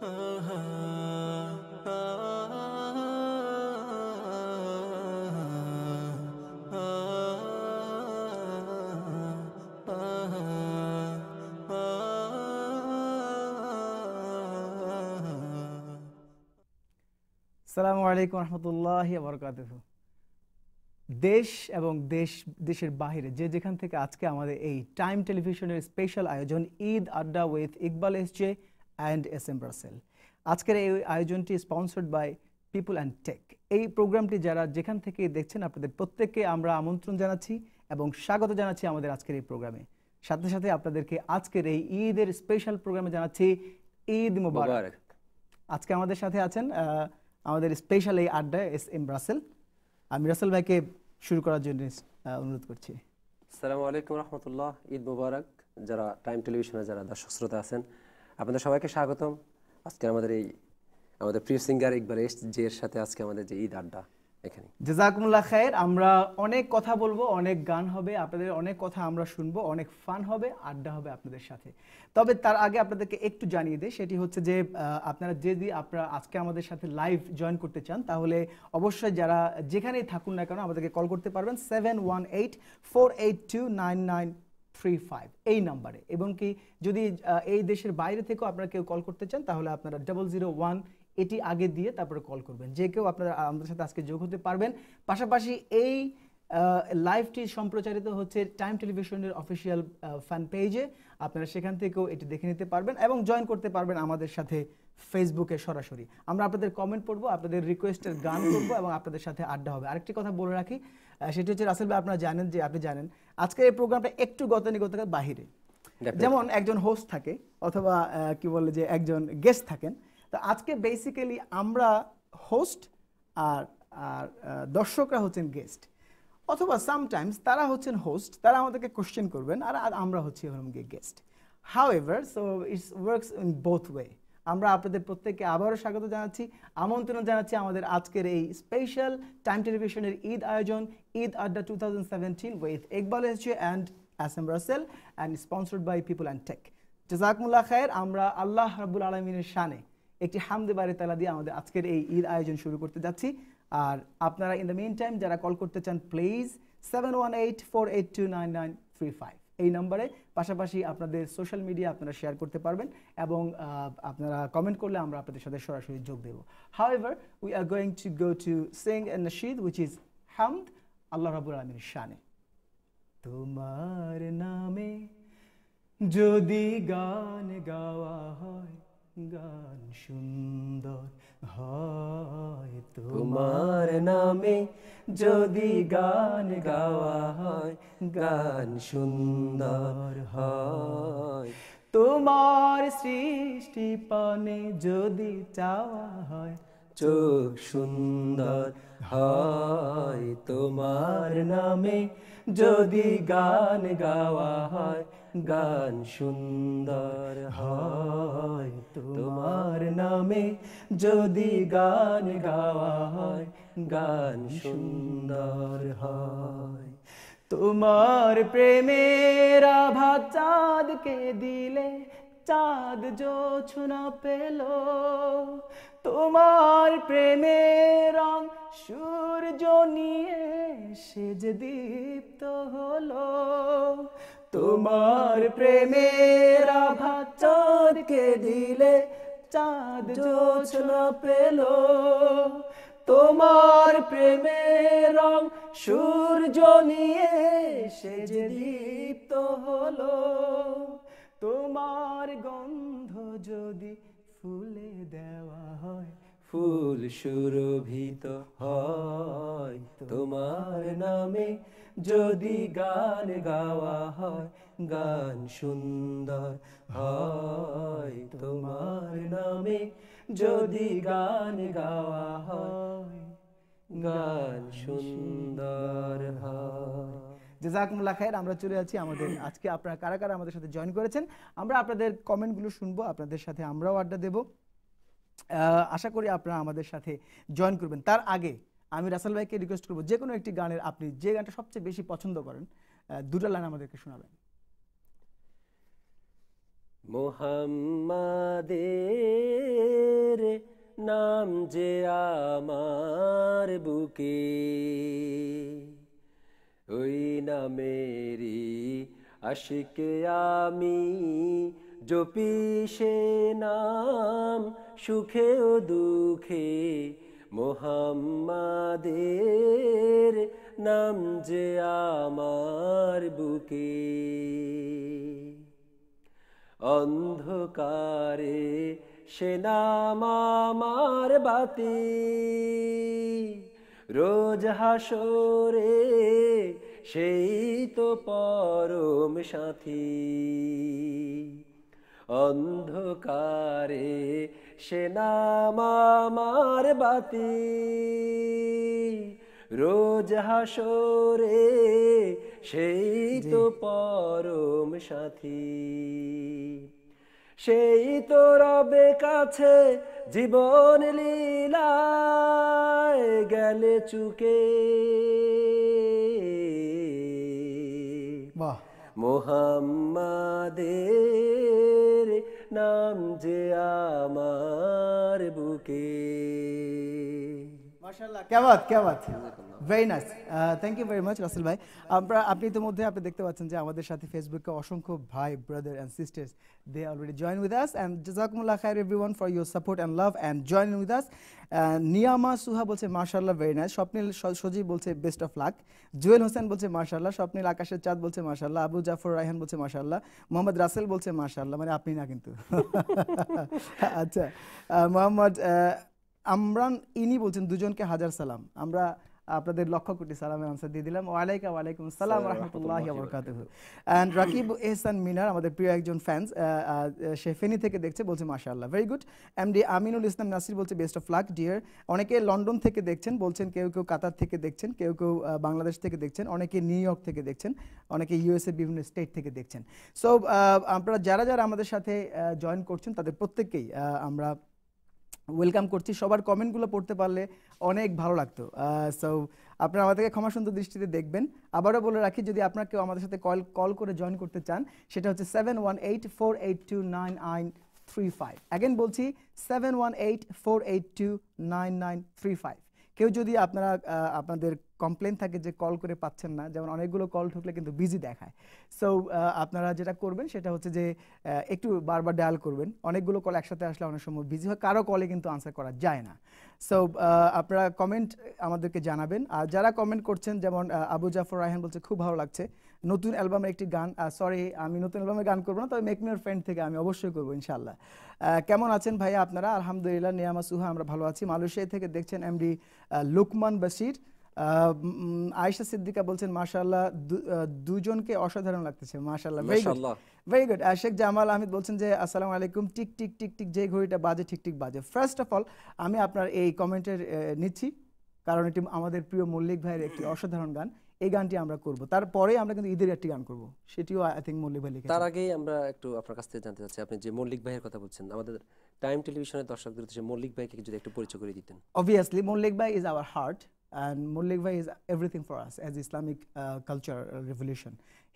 আসসালামু আলাইকুম রহমতুল্লাহি ওয়া বারাকাতুহু। দেশ এবং দেশের বাইরে যে যেখান থেকে আজকে আমাদের এই টাইম টেলিভিশনের স্পেশাল আয়োজন ঈদ আড্ডা with Iqbal SJ and S M Russel, আজকের এই আয়োজনটি sponsored by people and tech. এই প্রোগ্রামটি যারা যেখান থেকে দেখছেন আপনাদের প্রত্যেককে আমরা আমন্ত্রণ জানাচ্ছি এবং স্বাগত জানাচ্ছি আমাদের আজকের এই প্রোগ্রামে। সাথে সাথে আপনাদেরকে আজকের এই ঈদের স্পেশাল প্রোগ্রামে জানাচ্ছি ঈদ মুবারক। আজকে আমাদের সাথে আছেন আমাদের স্পেশাল এই আড্ডায় এস এম রাসেল। আমি রাসেল ভাইকে শুরু করার জন্য অনুরোধ করছি। আসসালামু আলাইকুম রহমতুল্লাহ, ঈদ মুবারক। যারা টাইম টেলিভিশনে যারা দর্শক শ্রোতা আছেন আপনাদের সবাইকে স্বাগতম। আজকে আমাদের প্রিয় সিঙ্গার ইকবাল এসজে এর সাথে আজকে আমাদের যে ঈদ আড্ডা এখানে। জাযাকুমুল্লাহ খায়ের। আমরা অনেক কথা বলবো, অনেক গান হবে, আপনাদের অনেক কথা আমরা শুনবো, অনেক ফান হবে, আড্ডা হবে আপনাদের সাথে। তবে তার আগে আপনাদেরকে একটু জানিয়ে দেই, সেটি হচ্ছে যে আপনারা যদি আপনারা আজকে আমাদের সাথে লাইভ জয়েন করতে চান তাহলে অবশ্যই যারা যেখানেই থাকুন না কেন আমাদেরকে কল করতে পারবেন 718-482-9935 এই নাম্বারে। এবং কি যদি এই দেশের বাইরে থেকেও আপনারা কেউ কল করতে চান তাহলে আপনারা 001 এটি আগে দিয়ে তারপরে কল করবেন। যে কেউ আপনারা আমাদের সাথে আজকে যোগ হতে পারবেন। পাশাপাশি এই লাইভটি সম্প্রচারিত হচ্ছে টাইম টেলিভিশনের অফিসিয়াল ফ্যান পেজে, আপনারা সেখান থেকেও এটি দেখে নিতে পারবেন এবং জয়েন করতে পারবেন আমাদের সাথে ফেসবুকে সরাসরি। আমরা আপনাদের কমেন্ট পড়বো, আপনাদের রিকোয়েস্টের গান করবো এবং আপনাদের সাথে আড্ডা হবে। আরেকটি কথা বলে রাখি, সেটি হচ্ছে রাসেল ভাই আপনারা জানেন যে আপনি জানেন আজকের এই প্রোগ্রামটা একটু গতানুগতিকের বাহিরে। যেমন একজন হোস্ট থাকে অথবা কি বলে যে একজন গেস্ট থাকেন। তো আজকে বেসিক্যালি আমরা হোস্ট আর দর্শকরা হচ্ছেন গেস্ট, অথবা সামটাইমস তারা হচ্ছেন হোস্ট, তারা আমাদেরকে কোশ্চেন করবেন আর আমরা হচ্ছি guest. However so it's works in both way. আমরা আপনাদের প্রত্যেককে আবারও স্বাগত জানাচ্ছি, আমন্ত্রণ জানাচ্ছি আমাদের আজকের এই স্পেশাল টাইম টেলিভিশনের ঈদ আয়োজন Eid Adda 2017 with Iqbal SJ and S M Russel and sponsored by people and tech. জাযাকুমুল্লাহ খায়ের। আমরা আল্লাহ রাব্বুল আলামিনের শানে একটি হামদে বারে তাআলা দিয়ে আমাদের আজকের এই ঈদ আয়োজন শুরু করতে যাচ্ছি। আর আপনারা ইন দ্য মিন টাইম যারা কল করতে চান প্লিজ 718-482-9935 এই নম্বরে। পাশাপাশি আপনাদের সোশ্যাল মিডিয়া আপনারা শেয়ার করতে পারবেন এবং আপনারা কমেন্ট করলে আমরা আপনাদের সাথে সরাসরি যোগ দেব। However, we are going to go to sing a nasheed which is হামদ আল্লাহ রাব্বুল আলামিনের শানে। তোমার নামে যদি গান গাওয়া হয় গান সুন্দর হয়, তোমার নামে যদি গান গাওয়া হয় গান সুন্দর হয়, তোমার সৃষ্টি পানে যদি চাওয়া হয় চোখ সুন্দর হয়, তোমার নামে যদি গান গাওয়া হয় গান সুন্দর হয়, তোমার নামে যদি গান গাওয়া হয় গান সুন্দর হয়। তোমার প্রেমের আভা চাঁদকে দিলে চাঁদ জোছনা পেল, তোমার প্রেমের রং সূর্য নিয়ে সে যে দীপ্ত হলো, তোমার প্রেমের আভা চাঁদকে দিলে চাঁদ জোছনা পেল, তোমার প্রেমের রং সূর্য নিয়ে সে যে দীপ্ত হলো, তোমার গন্ধ যদি ফুলে দেওয়া হয় ফুল সুরভিত হয়, তোমার নামে যদি গান গাওয়া হয় গান সুন্দর হয়, তোমার নামে যদি গান গাওয়া হয় গান সুন্দর হয়। জাযাকুমুল্লাহ খায়ের। আমরা চলে যাচ্ছি আমাদের আজকে আপনারা কারা কারা আমাদের সাথে জয়েন করেছেন আমরা আপনাদের কমেন্টগুলো শুনবো, আপনাদের সাথে আমরাও আড্ডা দেব। আশা করি আপনারা আমাদের সাথে জয়েন করবেন। তার আগে আমি রাসেল ভাইকে রিকোয়েস্ট করবো যে কোনো একটি গানের আপনি যে গানটা সবচেয়ে বেশি পছন্দ করেন দুটো লাইন আমাদেরকে শোনাবেন। মুহাম্মাদের আমাদের নাম যে আমার বুকে, ওই নামেরই আশিকে আমি জপি সে নাম সুখে ও দুঃখে, মোহাম্মদের নাম যে আমার বুকে। অন্ধকারে সে নাম আমার বাতি, রোজ হাসরে সেই তো পরম সাথী। অন্ধকারে সে নাম আমার বাতি, রোজ হাসরে সেই তো পরম সাথী। সেই তো রবে কাছে জীবন লীলায় গেলে চুকে, বাহ, মোহাম্মদের নাম যে আমার বুকে। মাশাআল্লাহ, क्या बात, क्या बात, very nice. Thank you very much Russel ভাই। আপনি ইতিমধ্যে আপনি দেখতে পাচ্ছেন যে আমাদের সাথে ফেসবুকে অসংখ্য ভাই, brother and sisters, they already join with us, and জাযাকুমুল্লাহ খাইর everyone for your support and love and join with us. Niyama Suha বলছে মাশাআল্লাহ ভেরি নাইস, স্বপ্নিল সজীব বলছে best of luck, Jewel Hossain বলছে মাশাআল্লাহ, স্বপ্নিল আকাশের চাঁদ বলছে মাশাআল্লাহ, আবু জাফর রায়হান বলছে মাশাআল্লাহ, মোহাম্মদ রাসেল বলছে মাশাআল্লাহ, মানে আপনি না কিন্তু। আচ্ছা, মোহাম্মদ আমরান ইনি বলছেন দুজনকে হাজার সালাম, আমরা আপনাদের লক্ষ কোটি সালামের আনসার দিয়ে দিলাম। ওয়ালাইকুম আসসালাম ওয়া রাহমাতুল্লাহি ওয়া বারাকাতুহু। এন্ড রাকিব এহসান মিনার আমাদের প্রিয় একজন ফ্যান্স, সে ফেনী থেকে দেখছে, বলছে মাশাআল্লাহ very good. MD Aminul Islam Nasir বলছে বেস্ট অফ লাক ডিয়ার। অনেকে লন্ডন থেকে দেখছেন, বলছেন কেউ কেউ কাতার থেকে দেখছেন, কেউ কেউ বাংলাদেশ থেকে দেখছেন, অনেকে নিউ ইয়র্ক থেকে দেখছেন, অনেকে ইউএসএ বিভিন্ন স্টেট থেকে দেখছেন। সো আপনারা যারা যারা আমাদের সাথে জয়েন করছেন তাদের প্রত্যেককেই আমরা ওয়েলকাম করছি। সবার কমেন্টগুলো পড়তে পারলে অনেক ভালো লাগতো। সো আপনারা আমাদেরকে ক্ষমা সুন্দর দৃষ্টিতে দেখবেন। আবারও বলে রাখি, যদি আপনারা কেউ আমাদের সাথে কল করে জয়েন করতে চান, সেটা হচ্ছে 718-482-9935। অ্যাগেন বলছি 718-482-9935। কেউ যদি আপনারা আপনাদের কমপ্লেন থাকে যে কল করে পাচ্ছেন না, যেমন অনেকগুলো কল ঢুকলে কিন্তু বিজি দেখায়, সো আপনারা যেটা করবেন সেটা হচ্ছে যে একটু বারবার ডায়াল করবেন। অনেকগুলো কল একসাথে আসলে অনেক সময় বিজি হয়, কারো কলে কিন্তু আনসার করা যায় না। সো আপনারা কমেন্ট আমাদেরকে জানাবেন। আর যারা কমেন্ট করছেন, যেমন আবু জাফর রায়হান বলছে খুব ভালো লাগছে, নতুন অ্যালবামের একটি গান, সরি আমি নতুন অ্যালবামের গান করবো না, তবে মেক মি ইওর ফ্রেন্ড থেকে আমি অবশ্যই করবো ইনশাআল্লাহ। কেমন আছেন ভাইয়া আপনারা? আলহামদুলিল্লাহ, নিয়ামা সুহা আমরা ভালো আছি। মালয়েশিয়া থেকে দেখছেন এমডি লুকমান বাশির। আয়েশা সিদ্দিকা বলছেন মাশাআল্লাহ, দুজনকে অসাধারণ লাগতেছে, মাশাআল্লাহ very good very good. Sheikh Jamal Ahmed বলছেন যে আসসালামু আলাইকুম, টিক টিক টিক টিক যে ঘড়িটা বাজে ঠিক ঠিক বাজে। ফার্স্ট অফ অল আমি আপনার এই কমেন্টের নিচ্ছি, কারণ এটি আমাদের প্রিয় মল্লিক ভাইয়ের একটি অসাধারণ গান। এই গানটি আমরা করব, তারপরে আমরা কিন্তু ঈদের একটি গান করব, সেটিও আই থিঙ্ক মল্লিক ভাই লিখেছেন। তার আগেই আমরা একটু আপনার কাছ থেকে জানতে চাচ্ছি, আপনি যে মল্লিক ভাইয়ের কথা বলছেন, আমাদের টাইম টেলিভিশনের দর্শকদের উদ্দেশ্যে মল্লিক ভাইকে যদি একটু পরিচয় করে দিতেন। Obviously, Mollik Bhai is our heart, and Mollik Bhai is everything for us as Islamic culture revolution.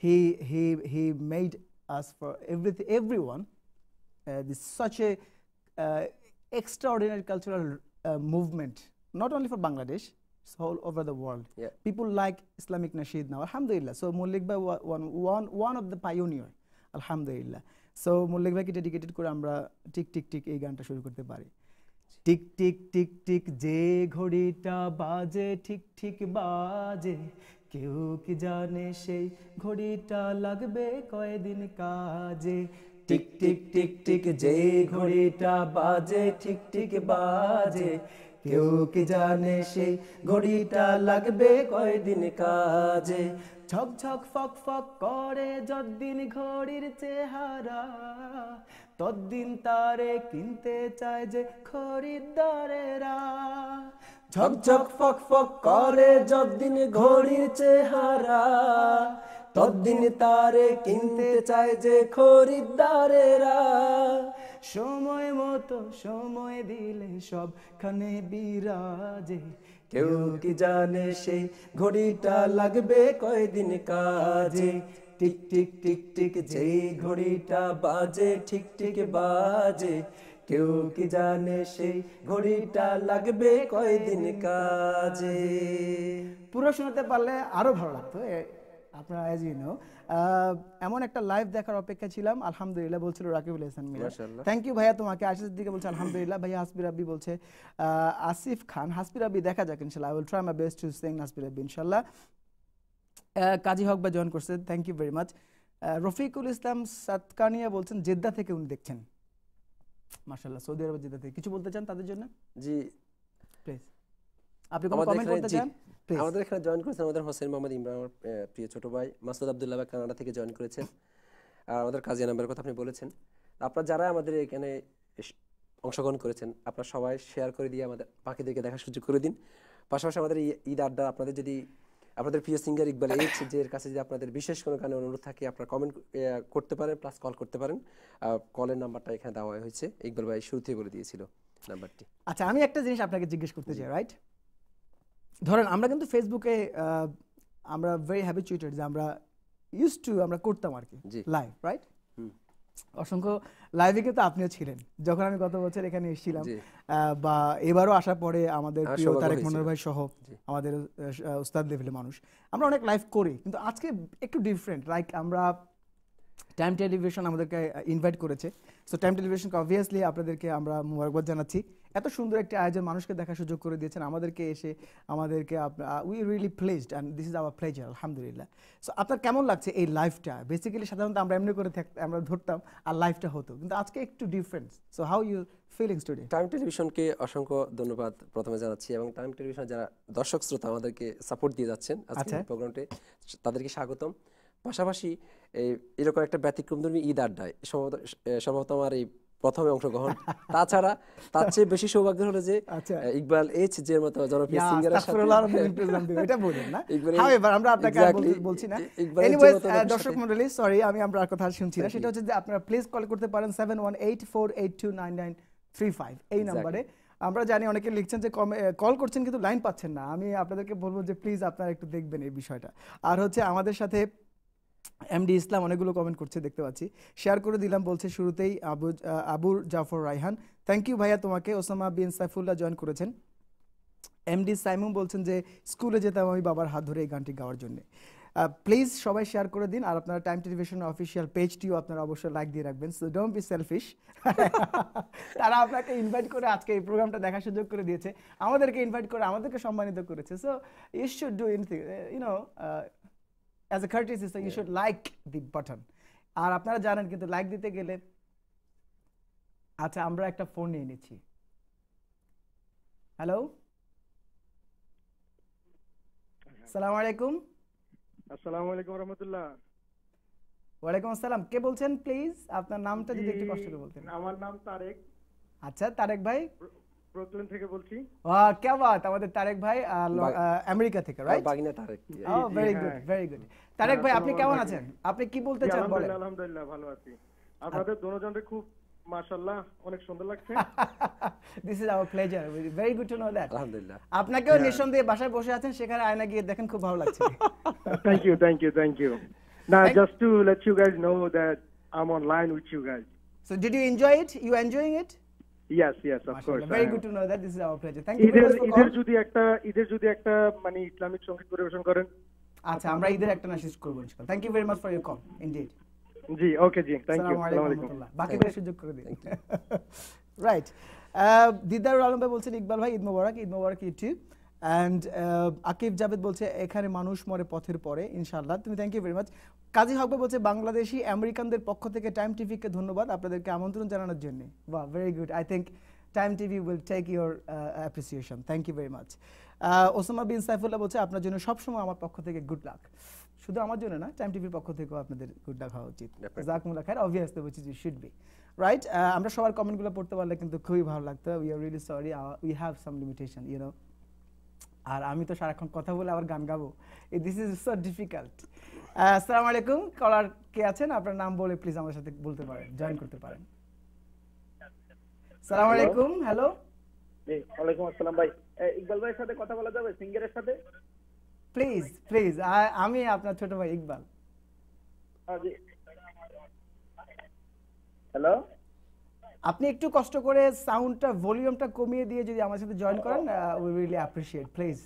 He made us for everyone. This such a extraordinary cultural movement, not only for Bangladesh, it's all over the world. Yeah. People like Islamic nasheed now, alhamdulillah. So Mollik Bhai one of the pioneer, alhamdulillah. So Mollik Bhai ke dedicated করে আমরা tick tick tick এই গানটা শুরু করতে পারি। Tick tick tick tick যে ঘড়িটা বাজে ঠিক ঠিক বাজে, কেউ কি জানে সেই ঘড়িটা লাগবে কয়দিন কাজে। টিক টিক টিক টিক যে ঘড়িটা বাজে ঠিক ঠিক বাজে, কেউ কি জানে সেই ঘড়িটা লাগবে কয়দিন কাজে। ঝক ঝক ফক ফক করে যতদিন ঘড়ির চেহারা, ততদিন তারে কিনতে চায় যে খরিদ্দারেরা। ঝক ঝক ফক ফক করে যতদিন ঘড়ির চেহারা, ততদিন তারে কিনতে চায় যে খরিদ্দারেরা। সময় মতো সময় দিলে সবখানে বিরাজে, কেউ কি জানে সেই ঘড়িটা লাগবে কয়দিন কাজে। টিক টিক টিক টিক যেই ঘড়িটা বাজে ঠিক ঠিক বাজে, কেউ কি জানে সেই ঘড়িটা লাগবে কয়দিন কাজে। পুরো শোনাতে পারলে আরো ভালো লাগতো। আপনারা অ্যাজ ইউ নো এমন একটা লাইভ দেখার অপেক্ষা ছিলাম। আলহামদুলিল্লাহ বলছিল রাকিবুল হাসান মিরাজ। মাশাআল্লাহ। থ্যাংক ইউ ভাইয়া তোমাকে। আশিস দিকে বলছে আলহামদুলিল্লাহ। ভাইয়া হাসবি রাব্বি বলছে আসিফ খান হাসবি রাব্বি দেখা যাক ইনশাআল্লাহ। I will try my best to sing হাসবি রাব্বি ইনশাআল্লাহ। কাজী হক ভাই জয়েন করছে, thank you very much. Rafiqul Islam Satkania বলছেন জেদ্দা থেকে উনি দেখছেন। মাশাআল্লাহ, সৌদি আরবের জেদ্দা থেকে। কিছু বলতে চান তাদের জন্য? জি, প্লিজ আপনি কোনো কমেন্ট করতে চান? প্লিজ। আমাদের এখানে জয়েন করেছেন আমাদের হোসেন মোহাম্মদ ইমরান, আমার প্রিয় ছোট ভাই। মাসুদ আব্দুল্লাহ ভাই কানাডা থেকে জয়েন করেছেন। আর আমাদের কাজী নাম্বারের কথা আপনি বলেছেন। আপনারা যারা আমাদের এখানে অংশগ্রহণ করেছেন, আপনারা সবাই শেয়ার করে দিয়ে আমাদের বাকিদেরকে দেখার সুযোগ করে দিন। পাশাপাশি আমাদের ঈদ আড্ডা আপনাদের যদি আপনাদের প্রিয় সিঙ্গার ইকবাল এইচ এর কাছে যদি আপনাদের বিশেষ কোনো গানের অনুরোধ থাকে, আপনারা কমেন্ট করতে পারেন, প্লাস কল করতে পারেন। কলের নাম্বারটা এখানে দেওয়া হয়েছে, ইকবাল ভাই শুরুতেই বলে দিয়েছিল নাম্বারটি। আচ্ছা, আমি একটা জিনিস আপনাকে জিজ্ঞেস করতে চাই, রাইট? ধরেন আমরা কিন্তু ফেসবুকে আমরা ভেরি হ্যাবিচুয়েটেড যে আমরা আমরা করতাম আর কি লাইভ, রাইট? অসংখ্য লাইভে কিন্তু আপনিও ছিলেন যখন আমি গত বছর এখানে এসেছিলাম, বা এবারও আসার পরে আমাদের প্রিয় তারেক মনোহর ভাই সহ আমাদের উস্তাদ লেভেলের মানুষ আমরা অনেক লাইভ করি, কিন্তু আজকে একটু ডিফারেন্ট। লাইক আমরা টাইম টেলিভিশন আমাদেরকে ইনভাইট করেছে, সো টাইম টেলিভিশনকে অবভিয়াসলি আপনাদেরকে আমরা মুবারকবাদ জানাচ্ছি। এত সুন্দর একটি আয়োজন মানুষকে দেখার সুযোগ করে দিয়েছেন, আমাদেরকে এসে আমাদেরকে we really pleased and this is our pleasure, আলহামদুলিল্লাহ। সো আপনার কেমন লাগছে এই লাইফটা? বেসিক্যালি সাধারণত আমরা এমনি করে আমরা ধরতাম আর লাইফটা হতো, কিন্তু আজকে একটু difference. So how you feelings today? Time টেলিভিশনকে অসংখ্য ধন্যবাদ প্রথমে জানাচ্ছি, এবং টাইম টেলিভিশন যারা দর্শক শ্রোতা আমাদেরকে সাপোর্ট দিয়ে যাচ্ছেন আজকে প্রোগ্রামটি, তাদেরকে স্বাগতম। পাশাপাশি এরকম একটা ব্যতিক্রমধর্মী ঈদ আড্ডায় সম্ভবত আমার এই প্রথমে অংশগ্রহণ। তাছাড়া তার চেয়ে বেশি সৌভাগ্য হলো যে ইকবাল এইচ এর মতো জনপ্রিয় সিঙ্গারের সাথে এটা বলেন না। হাউএভার আমরা আপনাকে বলছি না। এনিওয়েজ দর্শক মণ্ডলী, সরি আমি আপনার কথা শুনছি না। সেটা হচ্ছে যে আপনারা প্লিজ কল করতে পারেন 7184829935 এই নম্বরে। আমরা জানি অনেকে লিখছেন যে কল করছেন কিন্তু লাইন পাচ্ছেন না। আমি আপনাদেরকে বলবো যে প্লিজ আপনারা একটু দেখবেন এই বিষয়টা। আর হচ্ছে আমাদের সাথে এমডি ইসলাম অনেকগুলো কমেন্ট করছে, দেখতে পাচ্ছি, শেয়ার করে দিলাম। বলছে শুরুতেই আবুর জাফর রায়হান, থ্যাংক ইউ ভাইয়া তোমাকে। ওসামা বিন সাইফুল্লাহ জয়েন করেছেন। এমডি সাইমুম বলছেন যে স্কুলে যেতাম আমি বাবার হাত ধরে এই গানটি গাওয়ার জন্য। প্লিজ সবাই শেয়ার করে দিন, আর আপনারা টাইম টেলিভিশন অফিসিয়াল পেজটিও আপনারা অবশ্যই লাইক দিয়ে রাখবেন। So don't be selfish. তারা আপনাকে ইনভাইট করে আজকে এই প্রোগ্রামটা দেখার সুযোগ করে দিয়েছে, আমাদেরকে ইনভাইট করে আমাদেরকে সম্মানিত করেছে। So you should do anything, you know, as a courtesy, so you should like the button. আর আপনারা জানেন কিন্তু লাইক দিতে গেলে, আচ্ছা আমরা একটা ফোন নিয়ে নিচ্ছি। হ্যালো, আসসালামু আলাইকুম। আসসালামু আলাইকুম রাহমাতুল্লাহ। ওয়ালাইকুম আসসালাম। কে বলছেন প্লিজ? আপনার নামটা যদি একটু কষ্ট করে বলতেন। আমার নাম তারেক। আচ্ছা তারেক ভাই, ব্রুকলিন থেকে বলছি। ওয়াও কি বাত, আমাদের তারেক ভাই আমেরিকা থেকে, রাইট? বাগিনা Tarek. Oh very good, very good. Tarek ভাই আপনি কেমন আছেন? আপনি কি বলতে চান বলেন? আলহামদুলিল্লাহ ভালো আছি। আপনাদের দুজনকে খুব মাশাআল্লাহ অনেক সুন্দর লাগছে। This is our pleasure, very good to know that. আলহামদুলিল্লাহ। আপনাকেও নিঃসন্দেহে বাসায় বসে আছেন, সেখানে আয়না গিয়ে দেখেন, খুব ভালো লাগছে। Thank you, thank you, thank you. Now just to let you guys know that I'm online with you guys. So did you enjoy it? You enjoying it? Yes, yes, of course. Very good to know that. This is our pleasure. Thank you very much for calling. ঈদের যদি একটা মানে Islamic সঙ্গীত পরিবেশন করেন। আচ্ছা আমরা ঈদের একটা নাশিস করব ইনশাআল্লাহ। Thank you very much for your call. Indeed. জি, ওকে জি, থ্যাংক ইউ। আসসালামু আলাইকুম। বাকিদের সুযোগ করে দিন। রাইট। দিদারুল আলম ভাই বলছেন ইকবাল ভাই ঈদ মোবারক, ঈদ মোবারক ঈদ টু। অ্যান্ড আকিব জাভেদ বলছে এখানে মানুষ মরে পথের পরে ইনশাআল্লাহ। তুমি thank you very much. Kazi Haque ভাই বলছে বাংলাদেশি আমেরিকানদের পক্ষ থেকে টাইম টিভিকে ধন্যবাদ আপনাদেরকে আমন্ত্রণ জানানোর জন্য। বাহ, very good. I think Time TV will take your appreciation. Thank you very much. Osama bin Saifullah বলছে আপনার জন্য সবসময় আমার পক্ষ থেকে গুড লাক। শুধু আমার জন্য না, টাইম টিভির পক্ষ থেকেও আপনাদের গুড লাক হওয়া উচিত। জাযাকুমুল্লাহ খাইর, obviously which is you should be, right? আমরা সবার কমেন্টগুলো পড়তে পারলে কিন্তু খুবই ভালো লাগতো। We are really sorry, we have some limitation, you know. আর আমি তো সারাক্ষণ কথা বলে আবার গান গাবো, দিস ইজ সো ডিফিকাল্ট। আসসালামু আলাইকুম। কলার কে আছেন? আপনার নাম বলে প্লিজ আমার সাথে বলতে পারেন, জয়েন করতে পারেন। আসসালামু আলাইকুম। হ্যালো। জি, ওয়ালাইকুম আসসালাম ভাই। ইকবাল ভাইয়ের সাথে কথা বলা যাবে, সিঙ্গারের সাথে? প্লিজ প্লিজ, আমি আপনার ছোট ভাই ইকবাল। জি। হ্যালো। আপনি একটু কষ্ট করে সাউন্ডটা ভলিউমটা কমিয়ে দিয়ে যদি আমার সাথে জয়েন করেন we really appreciate please.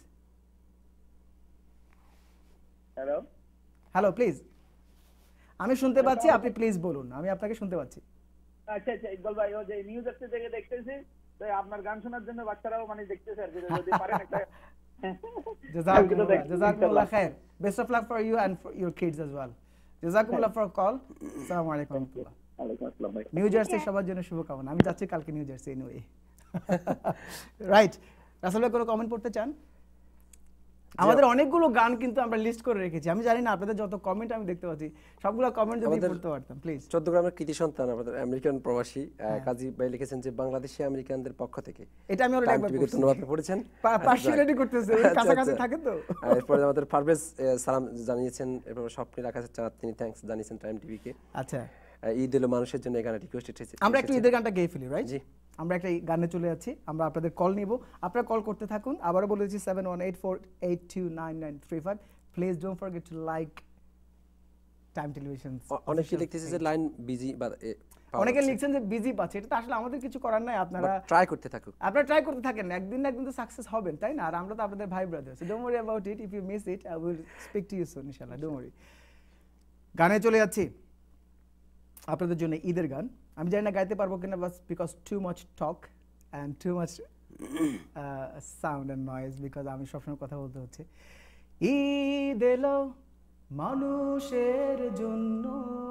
Hello hello please, আমি শুনতে পাচ্ছি, আপনি প্লিজ বলুন, আমি আপনাকে শুনতে পাচ্ছি। আচ্ছা আচ্ছা ইকবাল ভাই, ও যে নিউজ একটা থেকে দেখতেছি, তো আপনার গান শোনার জন্য বাচ্চারাও মানে দেখতেছে আর কি, যদি পারেন একটা জাযাকুমুল্লাহ খাইর, best of luck for you and for your kids as well. জাযাকুমুল্লাহ ফর কল। আসসালামু আলাইকুম ওয়া রাহমাতুল্লাহ। ওয়ালাইকুম আসসালাম ভাই। নিউ জার্সি সবার জন্য শুভকামনা। আমি যাচ্ছি কালকে New Jersey anyway. Right, Russel ভাই কোনো কমেন্ট করতে চান? আমাদের অনেকগুলো গান কিন্তু আমরা লিস্ট করে রেখেছি। আমি জানি না আপনাদের যত কমেন্ট আমি দেখতে পাচ্ছি, সবগুলো কমেন্ট যদি পড়তে পারতাম প্লিজ। 14 গ্রামের কৃতি সন্তান আমাদের আমেরিকান প্রবাসী কাজী ভাই লিখেছেন যে বাংলাদেশি আমেরিকানদের পক্ষ থেকে। এটা আমি অলরেডি একবার পড়ছি। ধন্যবাদ, পড়েছেন? পার্সিয়ালিটি করতেছে, ওই কাছাকাছি থাকে তো। এরপরে আমাদের পারভেজ সালাম জানিয়েছেন, এরপর স্বপ্নের আকাশে চাঁদ, তিনি থ্যাঙ্কস জানিয়েছেন টাইম টিভিকে। আচ্ছা, ঈদ এলো মানুষের জন্য এই গানটা রিকোয়েস্ট এসেছে। আমরা একটু ঈদের গানটা গেয়ে ফেলি, রাইট? জি, আমরা একটা গানে চলে যাচ্ছি, আমরা আপনাদের কল নিব, আপনারা কল করতে থাকুন। আবারও বলেছি 7184829935। Please don't forget to like Time Television. অনেকে লিখতেছে যে লাইন বিজি বা অনেকে লিখছেন যে বিজি পাচ্ছে, এটা তো আসলে আমাদের কিছু করার নাই, আপনারা ট্রাই করতে থাকুক। আপনারা ট্রাই করতে থাকেন, একদিন না একদিন তো সাকসেস হবেন, তাই না? আর আমরা তো আপনাদের ভাই brother, so don't worry about it. If you miss it I will speak to you soon ইনশাআল্লাহ, ডোন্ট ওয়ারি। গানে চলে যাচ্ছি আপনাদের জন্য ঈদের গান। আমি জানি না গাইতে পারবো কিনা, বাস because too much talk and too much sound and noise, because আমি সবসময় কথা বলতে হচ্ছে। ঈদ এলো মানুষের জন্য,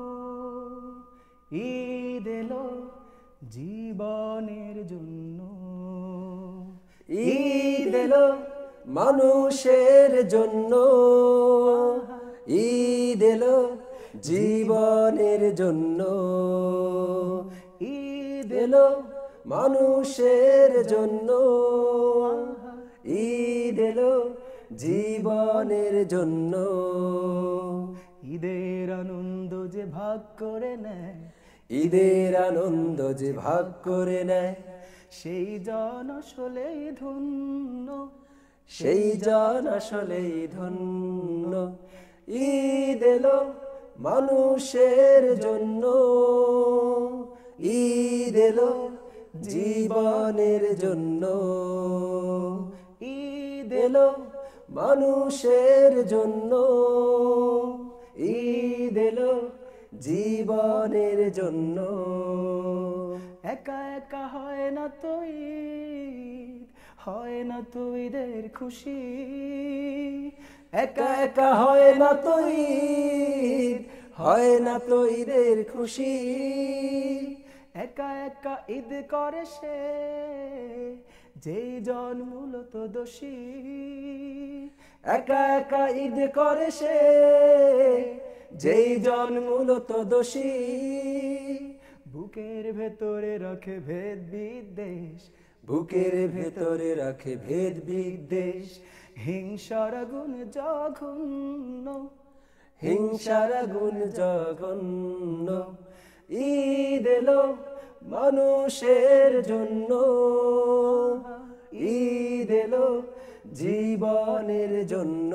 ঈদ এলো জীবনের জন্য, ঈদ এলো মানুষের জন্য, ঈদ এলো জীবনের জন্য, ঈদ এলো মানুষের জন্য, ঈদ এলো জীবনের জন্য। ঈদের আনন্দ যে ভাগ করে নেয়, ঈদের আনন্দ যে ভাগ করে নেয়, সেই জন আসলেই ধন্য, সেই জন আসলেই ধন্য। ঈদ এলো মানুষের জন্য, ঈদ এলো জীবনের জন্য, ঈদ এলো মানুষের জন্য, ঈদ এলো জীবনের জন্য। একা একা হয় না তো ঈদ, হয় না তো ঈদের খুশি, একা একা হয় না তো ঈদ, হয় না তো ঈদের খুশি, একা একা ঈদ করে সে যেই জন মূলত দোষী, একা একা ঈদ করে সে যেই জন মূলত দোষী, বুকের ভেতরে রাখে ভেদ বিদ্বেষ, বুকের ভেতরে রাখে ভেদ বিদ্বেষ, হিংসার আগুন জঘন্য, হিংসার আগুন জঘন্য। ঈদ এলো মানুষের জন্য, ঈদ এলো জীবনের জন্য,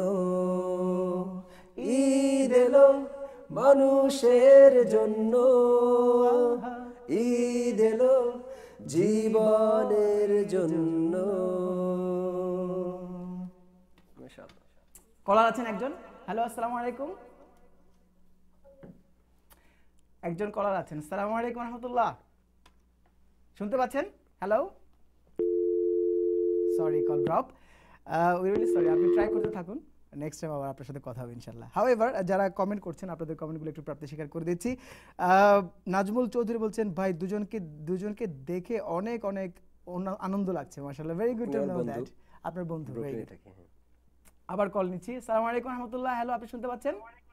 ঈদ এলো মানুষের জন্য, ঈদ এলো জীবনের জন্য। কলার আছেন একজন। হ্যালো, আসসালামু আলাইকুম। একজন কলার আছেন। আসসালামু আলাইকুম রহমতুল্লাহ, শুনতে পাচ্ছেন? Hello, sorry call drop, we really sorry. আপনি ট্রাই করতে থাকুন, নেক্সট টাইম আবার আপনার সাথে কথা হবে ইনশাআল্লাহ। হাউএভার, যারা কমেন্ট করছেন আপনাদের কমেন্টগুলো একটু প্রাপ্তি স্বীকার করে দিচ্ছি। নাজমুল চৌধুরী বলছেন, ভাই দুজনকে দেখে অনেক অনেক আনন্দ লাগছে, মাশাআল্লাহ, very good to know that. আপনার বন্ধু, very good। আবার কল নিচ্ছি। আসসালামু আলাইকুম রহমতুল্লাহ। হ্যালো, আপনি শুনতে পাচ্ছেন?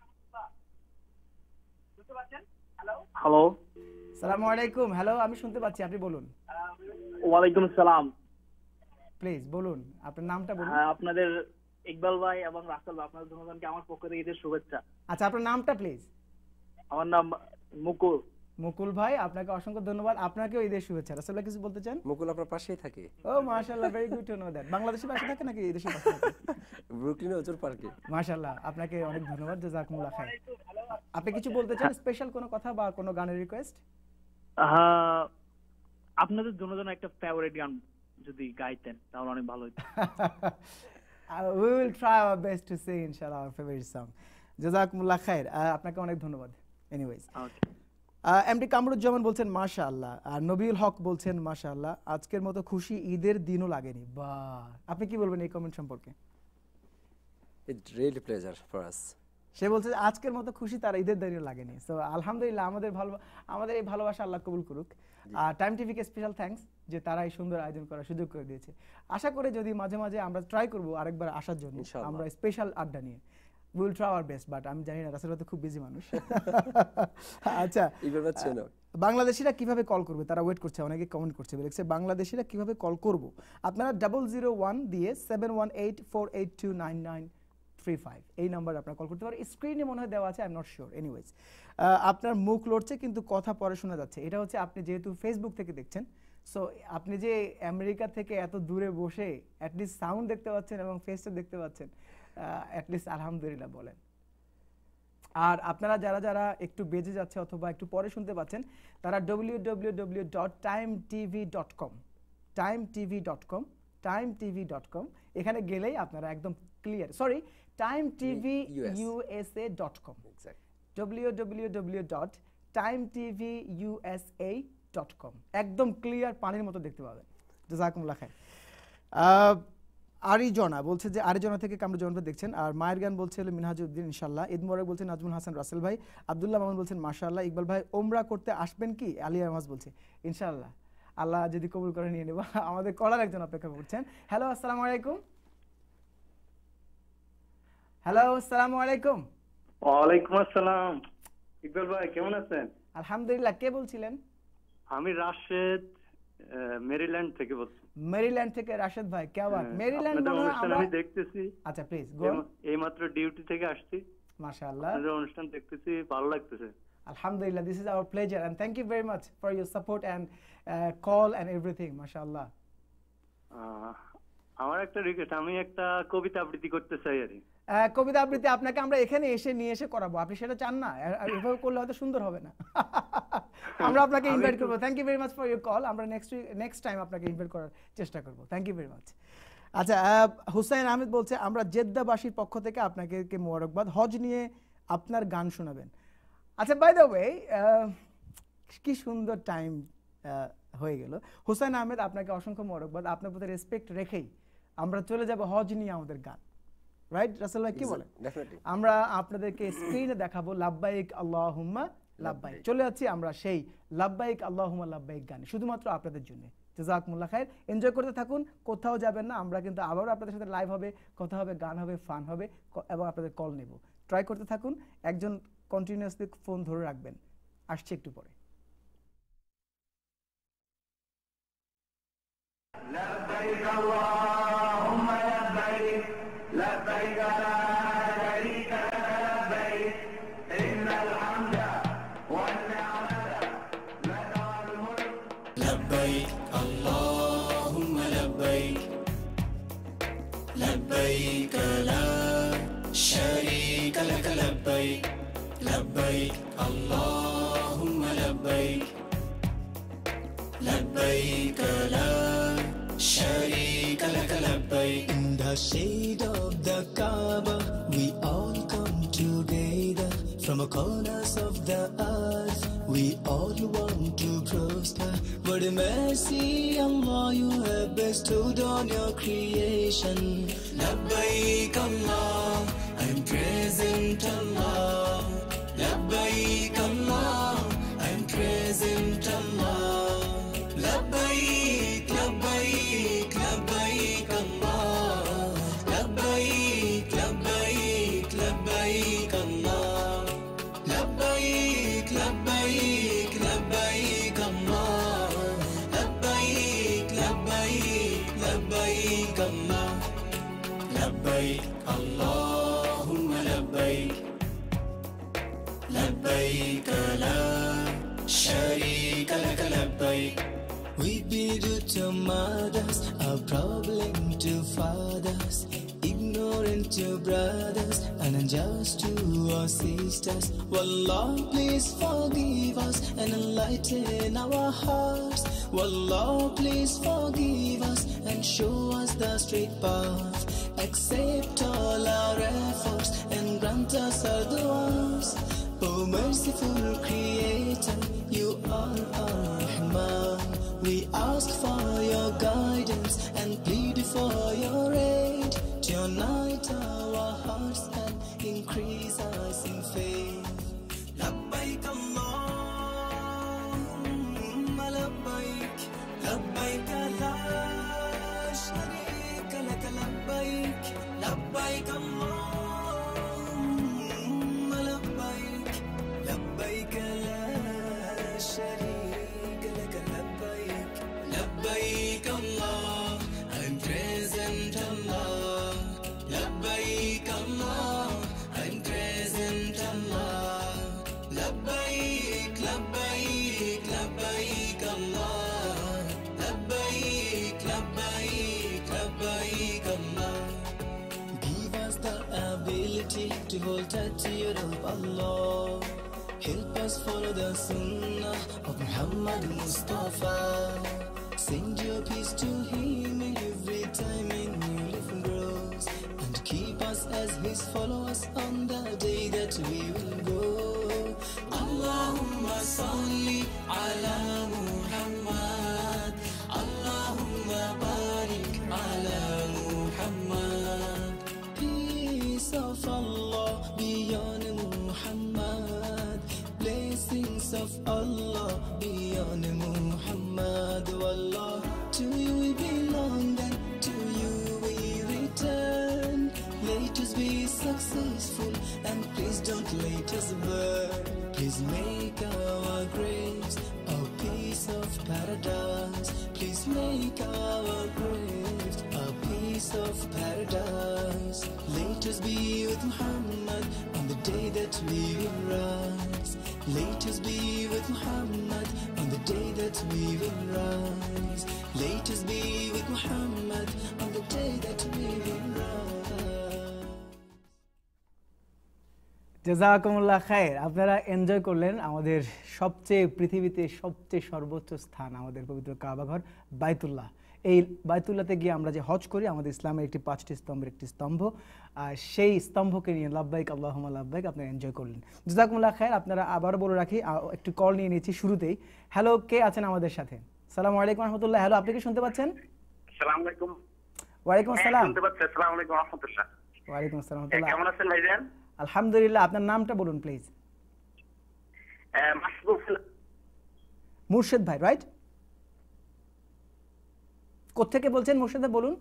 হ্যালো, আসসালামু আলাইকুম। হ্যালো, আমি শুনতে পাচ্ছি, আপনি বলুন। ওয়ালাইকুম আসসালাম। প্লিজ বলুন, আপনার নামটা বলুন। আপনাদের ইকবাল ভাই এবং রাসেল ভাই, আপনাদের দুজনকে আমার পক্ষ থেকে ঈদের শুভেচ্ছা। আচ্ছা, আপনার নামটা প্লিজ। আমার নাম মুকুল। মুকুল ভাই, আপনাকে অসংখ্য ধন্যবাদ। আপনাকেও ঈদের শুভেচ্ছা। রাসেল ভাই কিছু বলতে চান? মুকুল আপনার পাশেই থাকে। ও মাশাআল্লাহ, very good to know that. বাংলাদেশে পাশে থাকে নাকি দেশে পাশে থাকে? ব্রুকলিনে ওজোর পার্কে। মাশাআল্লাহ, আপনাকে অনেক ধন্যবাদ, জাযাকুমুল্লাহ খাইর। আপনি কিছু বলতে চান, স্পেশাল কোনো কথা বা কোনো গানের রিকোয়েস্ট? হ্যাঁ, আপনাদের দুজনের একটা ফেভারিট গান যদি গাইতেন তাহলে অনেক ভালো হতো। We will try our best to sing inshallah our favorite song. জাযাকুমুল্লাহ খাইর। আপনাকে অনেক ধন্যবাদ। এনিওয়েজ, এমডি কামরুজ্জামান বলছেন মাশাআল্লাহ, আর নবীল হক বলছেন মাশাআল্লাহ, আজকের মতো খুশি ঈদের দিনও লাগেনি। বাহ, আপনি কি বলবেন এই কমেন্ট সম্পর্কে? It's really pleasure for us. সে বলছে যে আজকের মতো খুশি তার ঈদের দিনও লাগেনি। সো আলহামদুলিল্লাহ, আমাদের এই ভালোবাসা আল্লাহ কবুল করুক। টাইম টিভিকে স্পেশাল থ্যাঙ্কস যে তারা এই সুন্দর আয়োজন করার সুযোগ করে দিয়েছে। আশা করি যদি মাঝে মাঝে আমরা ট্রাই করব আরেকবার আসার জন্য, আমরা স্পেশাল আড্ডা নিয়ে will try our best, but আমি জানি না, রাসেল তো খুব বিজি মানুষ। আচ্ছা, বাংলাদেশিরা কিভাবে কল করবে তারা ওয়েট করছে, অনেকে কমেন্ট করছে, বলেছে বাংলাদেশিরা কিভাবে কল করব। আপনারা 001 দিয়ে 71848299935 এই নাম্বারে আপনারা কল করতে পারেন। স্ক্রিনে মনে হয় দেওয়া আছে, I am not sure. Anyways, আপনার মুখ লড়ছে কিন্তু কথা পরে শোনা যাচ্ছে। এটা হচ্ছে আপনি যেহেতু ফেসবুক থেকে দেখছেন, সো আপনি যে আমেরিকা থেকে এত দূরে বসে অ্যাটলিস্ট সাউন্ড দেখতে পাচ্ছেন এবং ফেসটা দেখতে পাচ্ছেন, অ্যাটলিস্ট আলহামদুলিল্লাহ বলেন। আর আপনারা যারা যারা একটু বেজে যাচ্ছে অথবা একটু পরে শুনতে পাচ্ছেন, তারা www.timetv.com এখানে গেলেই আপনারা একদম ক্লিয়ার, সরি timetvUSA.com, www.timetvUSA.com একদম ক্লিয়ার পানির মতো দেখতে পাবেন। জাযাকুমুল্লাহ খাইর। আরিজনা বলছে যে আরিজনা থেকে কামরুজ্জামান দেখছেন। আর মায়ের গান বলছে হলো মিনহাজউদ্দিন ইনশাআল্লাহ। ঈদ মোবারক বলছেন নাজমুল হাসান রাসেল ভাই। আব্দুল্লাহ মামুন বলছেন মাশাআল্লাহ। ইকবাল ভাই ওমরা করতে আসবেন কি? আলিয়া নামাজ বলছে ইনশাআল্লাহ, আল্লাহ যদি কবুল করে নিয়ে নেব। আমাদের কলার একজন অপেক্ষা করছেন। হ্যালো, আসসালামু আলাইকুম। হ্যালো, আসসালামু আলাইকুম। ওয়ালাইকুম আসসালাম। ইকবাল ভাই কেমন আছেন? আলহামদুলিল্লাহ। কে বলছিলেন? আমি রাশেদ, মেরিল্যান্ড থেকে বলছি। মেরিল্যান্ড থেকে রাশেদ ভাই, কে বাত। মেরিল্যান্ড আমি দেখতেছি। আচ্ছা প্লিজ গো। এইমাত্র ডিউটি থেকে আসছি। মাশাআল্লাহ, আপনাদের অনুষ্ঠান দেখতেছি, ভালো লাগতেছে। Alhamdulillah, this is our pleasure and thank you very much for your support and call and everything. MashaAllah. আমার একটা রিকোয়েস্ট, আমি একটা কবিতা আবৃত্তি করতে চাই। আর কবিতা আবৃত্তি আপনাকে আমরা এখানে এসে নিয়ে এসে করাবো, আপনি সেটা চান না? এভাবে করলে হয়তো সুন্দর হবে না। আমরা আপনাকে ইনভাইট করবো। Thank you very much for your call. আমরা নেক্সট টাইম আপনাকে ইনভাইট করার চেষ্টা করবো। Thank you very much. আচ্ছা, হুসাইন আহমেদ বলছে আমরা জেদ্দাবাসীর পক্ষ থেকে আপনাকে মোবারকবাদ, হজ নিয়ে আপনার গান শোনাবেন। আচ্ছা, বাই দ্য ওয়ে, কি সুন্দর টাইম হয়ে গেল। হুসাইন আহমেদ, আপনাকে অসংখ্য মোবারকবাদ। আপনার প্রতি রেসপেক্ট রেখেই আমরা চলে যাব হজ নিয়ে আমাদের গান। রাইট রাসেল ভাই, কি বলেন? আমরা আপনাদেরকে স্ক্রিনে দেখাবো লাব্বাইক আল্লাহুম্মা লাব্বাইক। চলে যাচ্ছি আমরা সেই লাব্বাইক আল্লাহুম্মা লাব্বাইক গান, শুধুমাত্র আপনাদের জন্য। জাযাকুমুল্লাহ খাইর। এনজয় করতে থাকুন, কোথাও যাবেন না। আমরা কিন্তু আবারও আপনাদের সাথে লাইভ হবে, কথা হবে, গান হবে, ফান হবে এবং আপনাদের কল নেব। ট্রাই করতে থাকুন, একজন কন্টিনিউয়াসলি ফোন ধরে রাখবেন। আসছে একটু পরে। لبيك اللهم لبيك لبيك لا شريك لك لبيك إن الحمد والنعمة لك والملك لبيك اللهم لبيك لبيك لا شريك لك لبيك لبيك اللهم لبيك لبيك لا شريك لك لبيك. In the shade of the Kaaba, we all come together. From the corners of the earth, we all want to prosper. But mercy, Allah, you have bestowed on your creation. Labbaik Allah, I'm present Allah. Labbaik Allah, I'm present Allah. لبيك لبيك لبيك الله لبيك لبيك لبيك الله لبيك لبيك لبيك الله لبيك لبيك لبيك الله لبيك اللهم لبيك لبيك لا شريك لك لبيك. We be to mothers, a problem to fathers. Even ignorant to brothers and unjust to our sisters. Wallah, please forgive us and enlighten our hearts. Wallah, please forgive us and show us the straight path. Accept all our efforts and grant us our du'as. Oh merciful Creator, you are our Rahman. We ask for your guidance and plead for your aid. Tonight our hearts and increase us in faith. Labbaik Allahumma labbaik, labbaik la sharika lak, labbaik, labbaik Allahumma labbaik, labbaik la sharika lak, labbaik, labbaik Allah, I'm present Allah, labbaik Allah, I'm present Allah, labbaik, labbaik, labbaik Allah, labbaik, labbaik, labbaik Allah. Give us the ability to hold tight to your rope, Allah. Help us follow the sunnah of Muhammad Mustafa. Send your peace to him every time a new leaf grows, and keep us as his followers on the day that we will go. Allahumma salli ala Muhammad, Allahumma barik ala Muhammad. Peace of Allah be on Muhammad, blessings of Allah be on Muhammad. Wallah, to you we belong and to you we return. Let us be successful and please don't let us burn. Please make our graves a piece of paradise. Please make our graves a piece of paradise. Let us be with Muhammad on the day that we will rise. Let us be with Muhammad on the day that we will rise. Let us be with Muhammad on the day that we will rise. জাযাকুমুল্লাহ খায়ের। আপনারা enjoy করলেন আমাদের সবচেয়ে পৃথিবীতে সবচেয়ে সর্বোচ্চ স্থান আমাদের পবিত্র কাবাঘর বাইতুল্লাহ। এই বাইতুল্লাহতে গিয়ে আমরা যে হজ করি, আমাদের ইসলামের একটি 5টি স্তম্ভের একটি স্তম্ভ, সেই স্তম্ভকে নিয়ে লাব্বাইক আল্লাহুম্মা লাব্বাইক আপনারা এনজয় করলেন। জাযাকুমুল্লাহ খায়ের। আপনারা আবার বলে রাখি, একটু কল নিয়ে নিয়েছি শুরুতেই। হ্যালো, কে আছেন আমাদের সাথে? আসসালামু আলাইকুম রাহমাতুল্লাহ। হ্যালো, আপনি কি শুনতে পাচ্ছেন? আসসালামু আলাইকুম। ওয়ালাইকুম আসসালাম। শুনতে পাচ্ছি। আসসালামু আলাইকুম রাহমাতুল্লাহ। ওয়ালাইকুম আসসালাম রাহমাতুল্লাহ। কেমন আছেন ভাইজান? আলহামদুলিল্লাহ। আপনার নামটা বলুন প্লিজ। মুর্শেদ ভাই, রাইট? কোত্থেকে বলছেন মুর্শেদ ভাই, বলুন।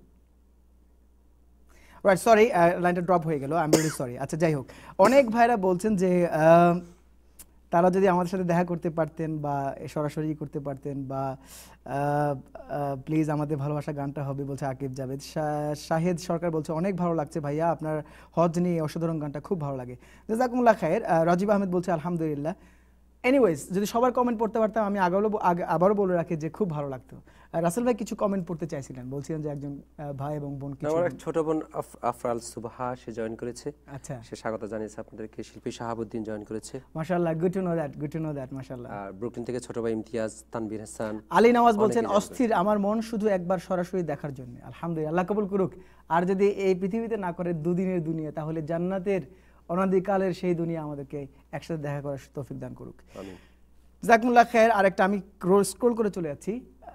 রাইট, সরি লাইনটা ড্রপ হয়ে গেল, আই এম রিয়েলি সরি। আচ্ছা, যাই হোক, অনেক ভাইরা বলছেন যে তারা যদি আমাদের সাথে দেখা করতে পারতেন বা সরাসরি করতে পারতেন, বা প্লিজ আমাদের ভালোবাসা গানটা হবে, বলছে আকিব জাভেদ। শাহেদ সরকার বলছে অনেক ভালো লাগছে ভাইয়া, আপনার হজ নিয়ে অসাধারণ গানটা খুব ভালো লাগে। জাযাকুমুল্লাহ খায়ের। রাজীব আহমেদ বলছে আলহামদুলিল্লাহ। এনিওয়েজ, যদি সবার কমেন্ট পড়তে পারতাম, আমি আবারও বলে রাখি যে খুব ভালো লাগতো। রাসেল ভাই কিছু কমেন্ট পড়তে চাইছিলেন, বলছিলেন যে একজন ভাই এবং বোন কিছু। আমার ছোট বোন আফরাল সুবহা সে জয়েন করেছে। আচ্ছা, সে স্বাগত জানিয়েছে আপনাদেরকে। শিল্পী শাহাবুদ্দিন জয়েন করেছে। মাশাআল্লাহ, good to know that, good to know that, মাশাআল্লাহ। আর ব্রুকলিন থেকে ছোট ভাই ইমতিয়াজ, তানভীর হাসান, আলী নওয়াজ বলছেন অস্থির, আমার মন শুধু একবার সরাসরি দেখার জন্য। আলহামদুলিল্লাহ, আল্লাহ কবুল করুক। আর যদি এই পৃথিবীতে না করে দুদিনের দুনিয়া, তাহলে জান্নাতের অনাদিকালের সেই দুনিয়া আমাদেরকে একসাথে দেখা করার তৌফিক দান করুক। আমিন। জাযাকুমুল্লাহ খায়ের। আরেকটা আমি স্ক্রোল করে চলে যাচ্ছি।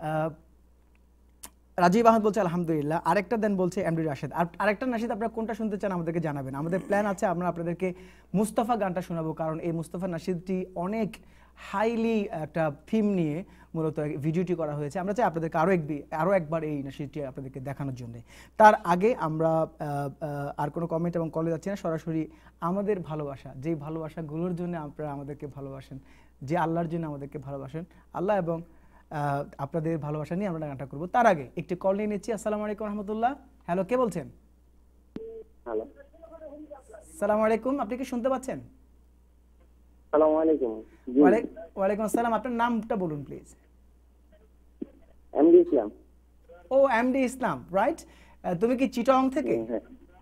রাজীব আহমদ বলছে আলহামদুলিল্লাহ। আরেকটা দেন বলছে এমডি রাশেদ। আর আরেকটা নাশিদ আপনারা কোনটা শুনতে চান আমাদেরকে জানাবেন। আমাদের প্ল্যান আছে আমরা আপনাদেরকে মুস্তাফা গানটা শোনাবো, কারণ এই মুস্তাফা নাশিদটি অনেক হাইলি একটা থিম নিয়ে মূলত ভিডিওটি করা হয়েছে। আমরা চাই আপনাদেরকে আরও একবার এই নাশিদটি আপনাদেরকে দেখানোর জন্য। তার আগে আমরা আর কোনো কমেন্ট এবং কলে যাচ্ছি না, সরাসরি আমাদের ভালোবাসা, যেই ভালোবাসাগুলোর জন্য আপনারা আমাদেরকে ভালোবাসেন, যে আল্লাহর জন্য আমাদেরকে ভালোবাসেন, আল্লাহ এবং আপনাদের ভালোবাসা নিয়ে আমরা গানটা করবো। তার আগে একটি কল নিয়ে নিচ্ছি। আসসালামু আলাইকুম রহমতুল্লাহ। হ্যালো, কে বলছেন? হ্যালো, আসসালামু আলাইকুম। আপনি কি শুনতে পাচ্ছেন? আসসালামু আলাইকুম। ওয়ালাইকুম আসসালাম। আপনার নামটা বলুন please. MD Islam. Oh, MD Islam, right. তুমি কি চিটাগং থেকে?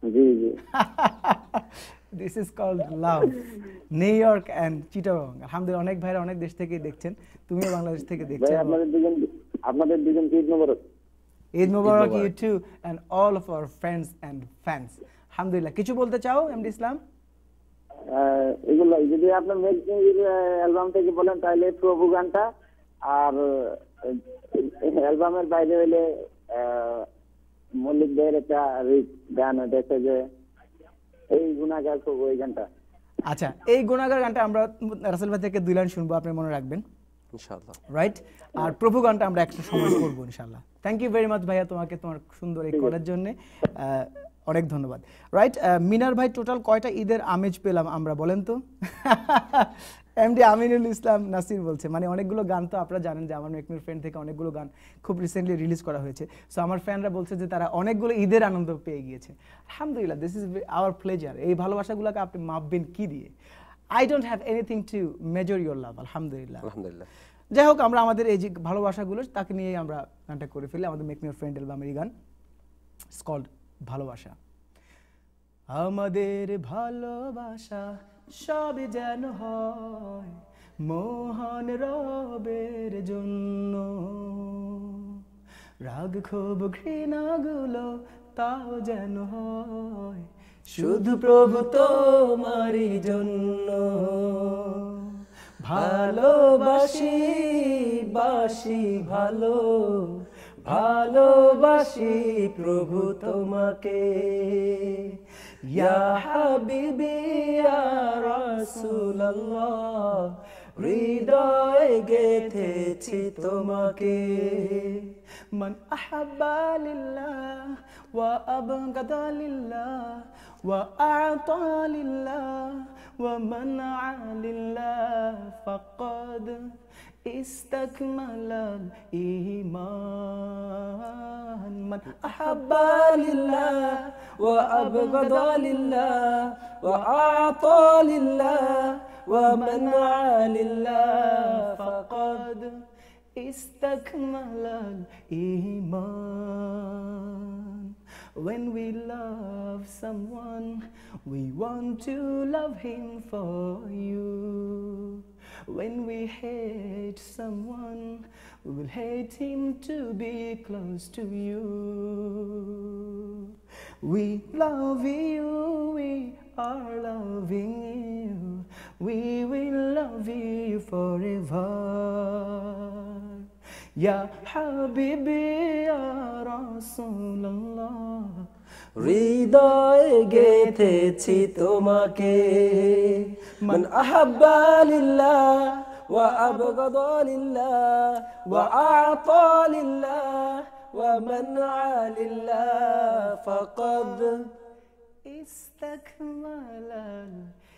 জি জি this is called love. New York and Chittagong, আলহামদুলিল্লাহ অনেক ভাইরা অনেক দেশ থেকে দেখছেন, তুমিও বাংলাদেশ থেকে ভাই দেখছো। আপনাদের দুজন Eid Mubarak. Eid Mubarak you too and all of our friends and fans. আলহামদুলিল্লাহ, কিছু বলতে চাও এমডি ইসলাম? এগুলো যদি আপনার মেঘজির অ্যালবাম থেকে বলেন তাহলে প্রভু গানটা, আর অ্যালবামের বাইরে হইলে মল্লিক ভাইয়ের একটা গান দেখে যে এই গুনাহগার প্রভু, এই গানটা। আচ্ছা, এই গুনাহগার গানটা আমরা রাসেল ভাই থেকে 2 লাইন শুনবো, আপনি মনে রাখবেন ইনশাআল্লাহ। রাইট? আর প্রভু গানটা আমরা একটা সময় করবো ইনশাআল্লাহ। থ্যাংক ইউ ভেরি মাচ ভাইয়া, তোমাকে তোমার সুন্দর এই কলের জন্য অনেক ধন্যবাদ। রাইট, মিনার ভাই টোটাল কয়টা ঈদের আমেজ পেলাম আমরা বলেন তো? এমডি আমিনুল ইসলাম নাসির বলছে, মানে অনেকগুলো গান তো আপনারা জানেন যে আমার মেকমির ফ্রেন্ড থেকে অনেকগুলো গান খুব রিসেন্টলি রিলিজ করা হয়েছে। সো আমার ফ্যানরা বলছে যে তারা অনেকগুলো ঈদের আনন্দ পেয়ে গিয়েছে। আলহামদুলিল্লাহ, দিস ইজ আওয়ার প্লেজার। এই ভালোবাসাগুলোকে আপনি মাপবেন কি দিয়ে? I don't have anything to measure your love. আলহামদুলিল্লাহ, আলহামদুলিল্লাহ। যাই হোক, আমরা আমাদের এই যে ভালোবাসাগুলো তাকে নিয়ে আমরা গানটা করে ফেলি। আমাদের মেক মি ইওর ফ্রেন্ড অ্যালবামের গান, ইটস কল্ড ভালোবাসা। আমাদের ভালোবাসা সব যেন হয় মোহন রবের জন্য, রাগ ক্ষোভ ঘৃণাগুলো তাও যেন হয় শুধু প্রভু তোমারই জন্য। ভালোবাসি বাসি ভালো, ভালোবাসি প্রভু তোমাকে, ইয়া হাবিবি ইয়া রাসূলুল্লাহ, হৃদয়ে গেথেছি তোমাকে। মান আহাব্বা লিল্লাহ ওয়া আবগাদা লিল্লাহ ওয়া আ'তা লিল্লাহ ওয়া মানআ লিল্লাহ ফাকাদ ইস্তাকমালাল ঈমান। মান আহাব্বা লিল্লাহ ওয়া আবগাদা লিল্লাহ ওয়া আ'তা লিল্লাহ ওয়া মানআ লিল্লাহ ফাকাদ ইস্তাকমালাল ঈমান। When we love someone, we want to love him for you. When we hate someone, we will hate him to be close to you. We love you, we are loving you, we will love you forever. Ya Habibi Ya Rasulullah, হৃদয়ে গেথেছি তোমাকে। মান আহাব্বা লিল্লাহ ওয়া আবগাদা লিল্লাহ ওয়া আ'তা লিল্লাহ ওয়া মানআ লিল্লাহ ফাকাদ ইস্তাকমালাল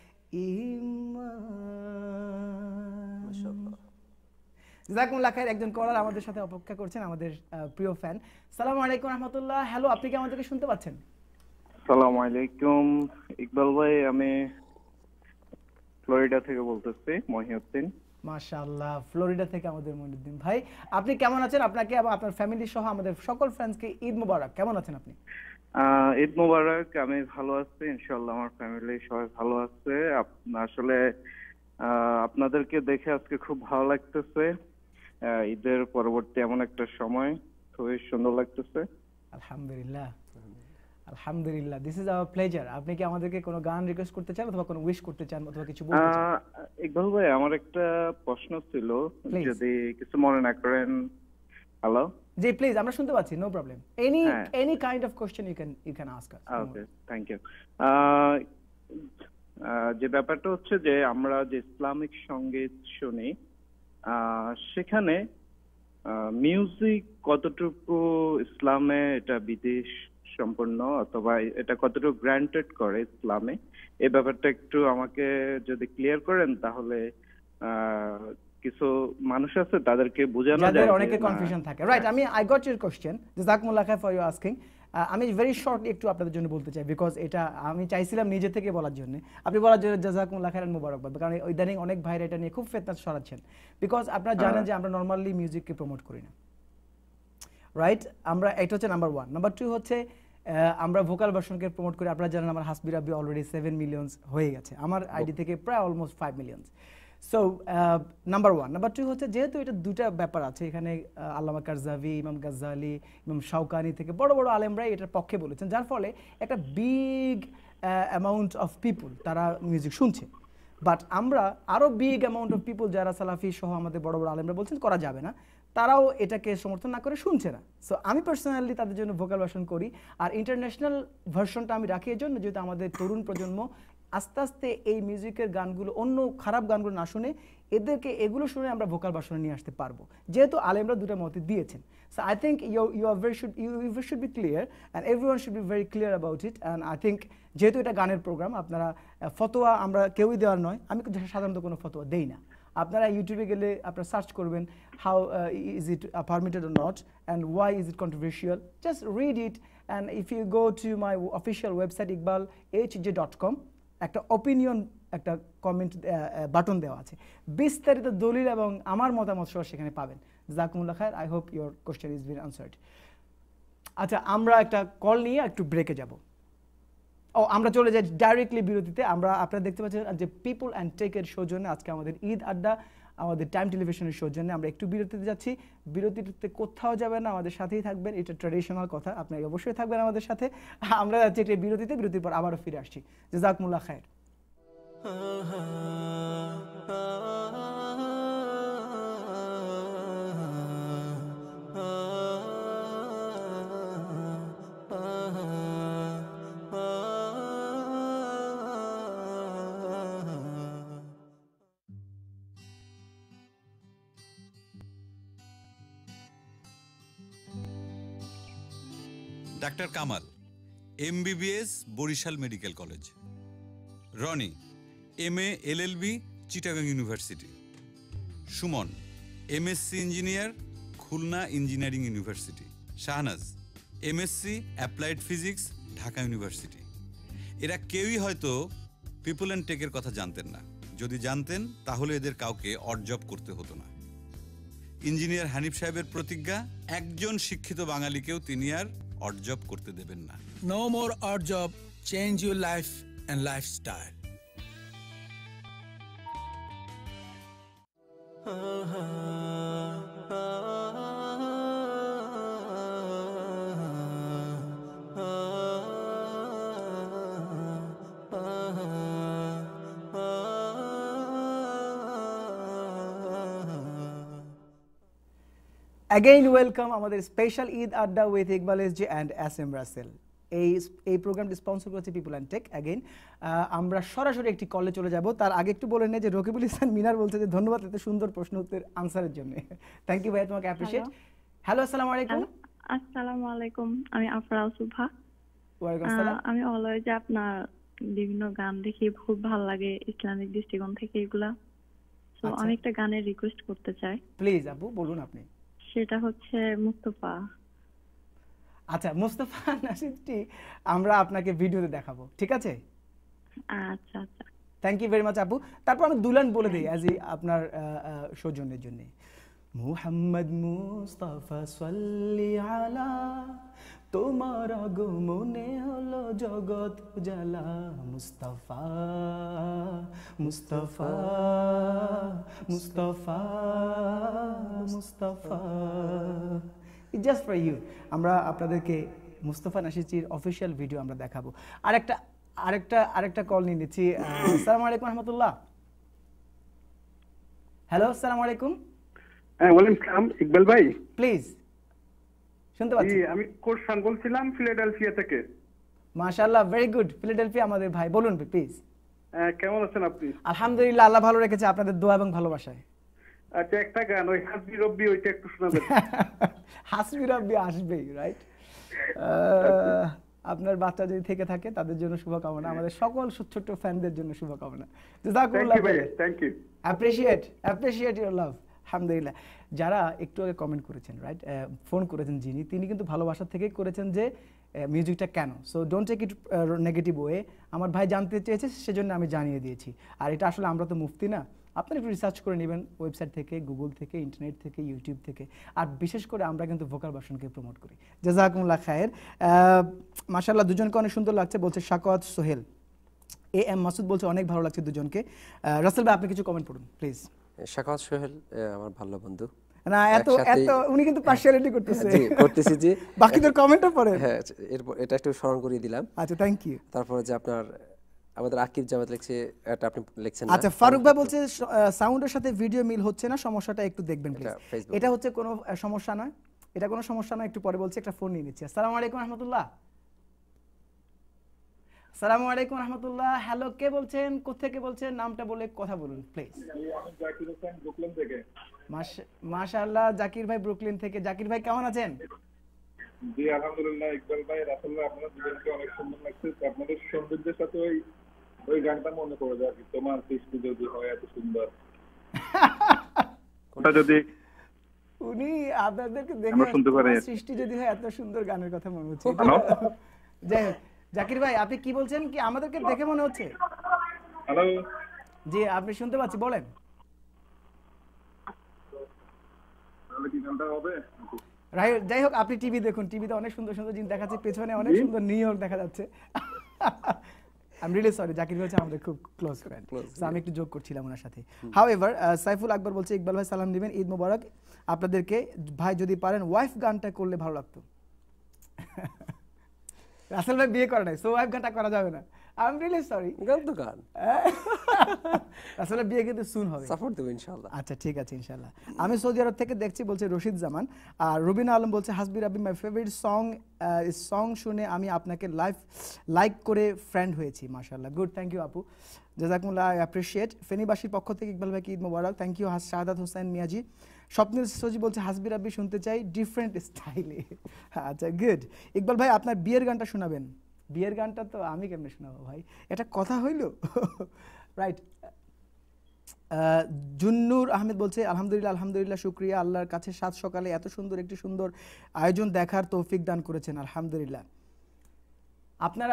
ঈমান। মাশাআল্লাহ, জাযাকুমুল্লাহ খাইর। একজন কলার আমাদের সাথে অপেক্ষা করছেন, আমাদের প্রিয় ফ্যান। আসসালামু আলাইকুম রাহমাতুল্লাহ। হ্যালো, আপনি কি আমাদেরকে শুনতে পাচ্ছেন? আসসালামু আলাইকুম ইকবাল ভাই, আমি ফ্লোরিডা থেকে বলতেছি, মহিউদ্দিন। মাশাআল্লাহ, ফ্লোরিডা থেকে আমাদের মহিউদ্দিন ভাই। আপনি কেমন আছেন? আপনাকে এবং আপনার ফ্যামিলি সহ আমাদের সকল ফ্রেন্ডসকে ঈদ মোবারক। কেমন আছেন আপনি? ঈদ মোবারক। আমি ভালো আছি ইনশাআল্লাহ, আমার ফ্যামিলি সবাই ভালো আছে। আসলে আপনাদেরকে দেখে আজকে খুব ভালো লাগতেছে। ঈদের পরবর্তী এমন একটা সময় খুবই সুন্দর লাগতেছে। আলহামদুলিল্লাহ, আলহামদুলিল্লাহ, দিস ইজ আওয়ার প্লেজার। আপনি কি আমাদেরকে কোনো গান রিকোয়েস্ট করতে চান অথবা কোনো উইশ করতে চান অথবা কিছু বলতে চান? ইকবাল ভাই, আমার একটা প্রশ্ন ছিল, যদি কিছু মনে না করেন। হ্যালো, জি প্লিজ, আমরা শুনতে পাচ্ছি, no problem. Any kind of question you can ask us. Okay, thank you. যে ব্যাপারটা হচ্ছে যে আমরা যে ইসলামিক সঙ্গীত শুনি, সেখানে মিউজিক কতটুকু ইসলামে এটা বিদেশ সম্পন্ন অথবা এটা কতটুকু গ্রান্টেড করে ইসলামে, এই ব্যাপারটা একটু আমাকে যদি ক্লিয়ার করেন তাহলে কিছু মানুষ আছে তাদেরকে বোঝানো যায়, যাদের অনেকে কনফিউশন থাকে। Right, I got your question, জাযাকুমুল্লাহ খাইর ফর ইউ আস্কিং। আমি ভেরি শর্টলি একটু আপনাদের জন্য বলতে চাই, বিকজ এটা আমি চাইছিলাম নিজে থেকে বলার জন্য, আপনি বলার জন্য জাযাকুমুল্লাহ খাইরান মুবারকবাদ। কারণ ইদানিং অনেক ভাইরা এটা নিয়ে খুব ফিতনা ছড়াচ্ছেন, বিকজ আপনারা জানেন যে আমরা নর্মালি মিউজিককে প্রমোট করি না। রাইট, আমরা এটা হচ্ছে নাম্বার 1। নাম্বার 2 হচ্ছে আমরা ভোকাল ভার্সনকে প্রমোট করি। আপনারা জানেন আমার হাসবি রাব্বি অলরেডি 7 মিলিয়ন হয়ে গেছে আমার আইডি থেকে, প্রায় almost 5 million. So number 1। Number 2 হচ্ছে যেহেতু এটা দুটা ব্যাপার আছে, এখানে আল্লামা কারজাভি, ইমাম গাজ্জালি, ইমাম শাওকানি থেকে বড় বড় আলেমরাই এটার পক্ষে বলেছেন, যার ফলে একটা বিগ অ্যামাউন্ট অফ পিপল তারা মিউজিক শুনছে। বাট আমরা আরও বিগ অ্যামাউন্ট অফ পিপল যারা সালাফি সহ আমাদের বড় বড় আলেমরা বলছেন করা যাবে না, তারাও এটাকে সমর্থন না করে শুনছে না। সো আমি পার্সোনালি তাদের জন্য ভোকাল ভার্সন করি, আর ইন্টারন্যাশনাল ভার্সনটা আমি রাখি এই জন্য যেহেতু আমাদের তরুণ প্রজন্ম আস্তে আস্তে এই মিউজিকের গানগুলো, অন্য খারাপ গানগুলো না শুনে এদেরকে এগুলো শুনে আমরা ভোকাল ভার্সনে নিয়ে আসতে পারবো, যেহেতু আলেমরা দুটো মতে দিয়েছেন। So I think you should be clear and everyone should be very clear about it. And I think যেহেতু এটা গানের প্রোগ্রাম, আপনারা ফতোয়া আমরা কেউই দেওয়ার নয়, আমি সাধারণত কোনো ফতোয়া দেই না। আপনারা ইউটিউবে গেলে আপনারা সার্চ করবেন how is it permitted or not and why is it controversial, just read it. And if you go to my official website iqbalhj.com, একটা অপিনিয়ন, একটা কমেন্ট বাটন দেওয়া আছে, বিস্তারিত দলিল এবং আমার মতামত সহ সেখানে পাবেন। জাযাকুমুল্লাহ খায়র। I hope your question is been answered. আচ্ছা, আমরা একটা কল নিয়ে একটু ব্রেকে যাব। আমরা চলে যাই ডাইরেক্টলি বিরতিতে। আপনারা দেখতে পাচ্ছেন যে পিপল অ্যান্ড টেকের সৌজন্যে আজকে আমাদের ঈদ আড্ডা, আমাদের টাইম টেলিভিশনের সৌজন্যে আমরা একটু বিরতিতে যাচ্ছি। বিরতিতে কোথাও যাবেন না, আমাদের সাথেই থাকবেন। এটা ট্র্যাডিশনাল কথা, আপনারা অবশ্যই থাকবেন আমাদের সাথে। আমরা যাচ্ছি একটা বিরতিতে, বিরতির পর আবারও ফিরে আসছি। জাযাকুমুল্লাহ খায়র। ডাক্তার Kamal, MBBS Barishal medical college. Roni, MA LLB Chittagong university. Sumon, MSc engineer Khulna engineering university. Shahnaz, MSc applied physics Dhaka university. এরা কেউই হয়তো পিপল অ্যান্ড টেকের কথা জানতেন না। যদি জানতেন তাহলে এদের কাউকে অড জব করতে হতো না। ইঞ্জিনিয়ার হানিফ সাহেবের প্রতিজ্ঞা, একজন শিক্ষিত বাঙালিকেও তিনি আর অড জব করতে দেবেন না। No more odd job. Change your life and lifestyle. Again welcome আমাদের স্পেশাল ঈদ আড্ডা with Iqbal SG and SM Russel. এই প্রোগ্রামটি স্পন্সর করেছে পিপল অ্যান্ড টেক। অ্যাগেইন আমরা সরাসরি একটি কলে চলে যাব। তার আগে একটু বলে নেই যে রকিবুল ইসলাম মিনার বলছে যে ধন্যবাদ এত সুন্দর প্রশ্ন উত্তর আনসারের জন্য। থ্যাংক ইউ ভাই, তোমাকে অ্যাপ্রিশিয়েট। হ্যালো, আসসালামু আলাইকুম। আসসালামু আলাইকুম, আমি আফরাল সুভা। ওয়ালাইকুম আসসালাম। আমি অলওয়েজ আপনার বিভিন্ন গান দেখি, খুব ভালো লাগে ইসলামিক দৃষ্টিকোণ থেকে এগুলা। সো আমি একটা গানের রিকোয়েস্ট করতে চাই। প্লিজ আপু বলুন আপনি। সেটা হচ্ছে মুস্তাফা। আচ্ছা, মুস্তাফা নাশিদটি আমরা আপনাকে ভিডিওতে দেখাবো, ঠিক আছে? আচ্ছা আচ্ছা, থ্যাংক ইউ ভেরি মাচ আপু। তারপর আমি দুলান বলে দিই অ্যাজ আপনার সৌজন্যের জন্য। মুহাম্মদ মুস্তাফা সাল্লি আলা, তোমার আগমনে হলো জগৎ উজালা। Mustafa Mustafa Mustafa Mustafa, just for you. আমরা আপনাদেরকে মুস্তাফা নাশিদজির অফিসিয়াল ভিডিও আমরা দেখাবো। আরেকটা কল নিয়ে নিচ্ছি। আসসালামু আলাইকুম রহমতুল্লাহ। হ্যালো, আসসালামু আলাইকুম। হ্যাঁ, ওয়ালাইকুম আসসালাম। ইকবাল ভাই প্লিজ, শুনতে পাচ্ছি। আমি কোরশান বলছিলাম ফিলাডেলফিয়া থেকে। মাশাআল্লাহ, ভেরি গুড। ফিলাডেলফিয়া আমাদের ভাই, বলুন প্লিজ। কেমন আছেন আপনি? আলহামদুলিল্লাহ, আল্লাহ ভালো রেখেছে আপনাদের দোয়া এবং ভালোবাসায়। আচ্ছা, একটা গান ওই হাসবি রব্বি ওইটা একটু শোনাবেন। হাসবি রব্বি আসবেই, রাইট? আপনার বাচ্চা যদি থেকে থাকে তাদের জন্য শুভকামনা, আমাদের সকল ছোট্ট ফ্যানদের জন্য শুভকামনা। জাযাকুমুল্লাহ খাইর। Thank you. Appreciate your love. আলহামদুলিল্লাহ। যারা একটু আগে কমেন্ট করেছেন, রাইট, ফোন করেছেন যিনি, তিনি কিন্তু ভালোবাসা থেকেই করেছেন যে মিউজিকটা কেন। So don't take it negative way. আমার ভাই জানতে চেয়েছে, সেজন্য আমি জানিয়ে দিয়েছি। আর এটা আসলে আমরা তো মুফতি না, আপনারা একটু রিসার্চ করে নেবেন ওয়েবসাইট থেকে, গুগল থেকে, ইন্টারনেট থেকে, ইউটিউব থেকে। আর বিশেষ করে আমরা কিন্তু ভোকাল ভার্সনকে প্রমোট করি। জাযাকুমুল্লাহ খায়ের। মাশাআল্লাহ দুজনকে অনেক সুন্দর লাগছে বলছে শাকাওয়াত সোহেল। AM মাসুদ বলছে অনেক ভালো লাগছে দুজনকে। রাসেল ভাই আপনি কিছু কমেন্ট করুন প্লিজ। শাকাওয়াত সোহেল আমার ভালো বন্ধু। না এত উনি কিন্তু পার্সিয়ালিটি করতেছে। জি করতেছি জি। বাকিদের কমেন্টও পড়ে। হ্যাঁ এরপর এটা একটু স্মরণ করিয়ে দিলাম। আচ্ছা থ্যাংক ইউ। তারপরে যে আপনার আমাদের আকিব জামাত লিখছে, এটা আপনি লিখছেন না। আচ্ছা ফারুক ভাই বলছে সাউন্ডের সাথে ভিডিও মিল হচ্ছে না, সমস্যাটা একটু দেখবেন প্লিজ। এটা হচ্ছে কোনো সমস্যা না, এটা কোনো সমস্যা না, একটু পরে বলছি। একটা ফোন নিয়ে নিচ্ছি। আসসালামু আলাইকুম রাহমাতুল্লাহ। আসসালামু আলাইকুম রাহমাতুল্লাহ। হ্যালো, কে বলছেন, কোথা থেকে বলছেন, নামটা বলে কথা বলুন প্লিজ। আমি জাকির হোসেন ব্রুকলিন থেকে। মাশাআল্লাহ জাকির ভাই ব্রুকলিন থেকে। জাকির ভাই কেমন আছেন? জি আলহামদুলিল্লাহ। ইকবাল ভাই, রাসেল ভাই, আপনাদের দুজনকে অনেক সুন্দর লাগছে। আপনাদের সৌন্দর্যের সাথে ওই গানটা মনে পড়ে যায়, তোমার সৃষ্টি যদি হয় এত সুন্দর। ওটা যদি উনি আপনাদেরকে দেখে সৃষ্টি যদি হয় এত সুন্দর গানের কথা মনে হচ্ছে। যাই হোক জাকির ভাই আপনি কি বলছেন, কি আমাদেরকে দেখে মনে হচ্ছে? হ্যালো জি আপনি শুনতে পাচ্ছি, বলেন। তাহলে কি গানটা হবে? যাই হোক আপনি টিভি দেখুন, টিভিতে অনেক সুন্দর সুন্দর জিনিস দেখাচ্ছে, পেছনে অনেক সুন্দর নিউ ইয়র্ক দেখা যাচ্ছে। I am really sorry, Zakir ভাই আমাদের খুব ক্লোজ ফ্রেন্ড, সো আমি একটু জোক করছিলাম ওনার সাথে। হাউএভার সাইফুল আকবর বলছে ইকবাল ভাই সালাম দিবেন, ঈদ মোবারক আপনাদেরকে। ভাই যদি পারেন ওয়াইফ গানটা করলে ভালো লাগতো। রাসেল ভাই বিয়ে করে নাই, সো ওয়াইফ গানটা করা যাবে না। I am really sorry. গান তো গান। আসলে বিয়ে কিন্তু সুন হবে, সাপোর্ট দেব ইনশাআল্লাহ। আচ্ছা ঠিক আছে ইনশাআল্লাহ। আমি সৌদি আরব থেকে দেখছি বলছে রশিদ জামান। আর রুবিনা আলম বলছে হাসবি রাব্বি মাই ফেভারিট সং, সং শুনে আমি আপনাকে লাইক করে ফ্রেন্ড হয়েছি। মাশাআল্লাহ, গুড, থ্যাংক ইউ আপু, জাযাকুমুল্লাহ, আই অ্যাপ্রিশিয়েট। ফেনীবাসীর পক্ষ থেকে ইকবাল ভাইকে ঈদ মোবারক, থ্যাংক ইউ। শাহাদাত হোসেন মিয়াজি। স্বপ্নের সজি বলছে হাসবি রাব্বি শুনতে চাই ডিফারেন্ট স্টাইলে। আচ্ছা গুড। ইকবাল ভাই আপনার বিয়ের গানটা শোনাবেন। বিয়ের গানটা তো আমি কেমনে শোনাবো ভাই, এটা কথা হইল? রাইট। জুন্নুর আহমেদ বলছে আলহামদুলিল্লাহ, আলহামদুলিল্লাহ, শুক্রিয়া আল্লাহর কাছে সাত সকালে এত সুন্দর একটি সুন্দর আয়োজন দেখার তৌফিক দান করেছেন, আলহামদুলিল্লাহ। আপনারা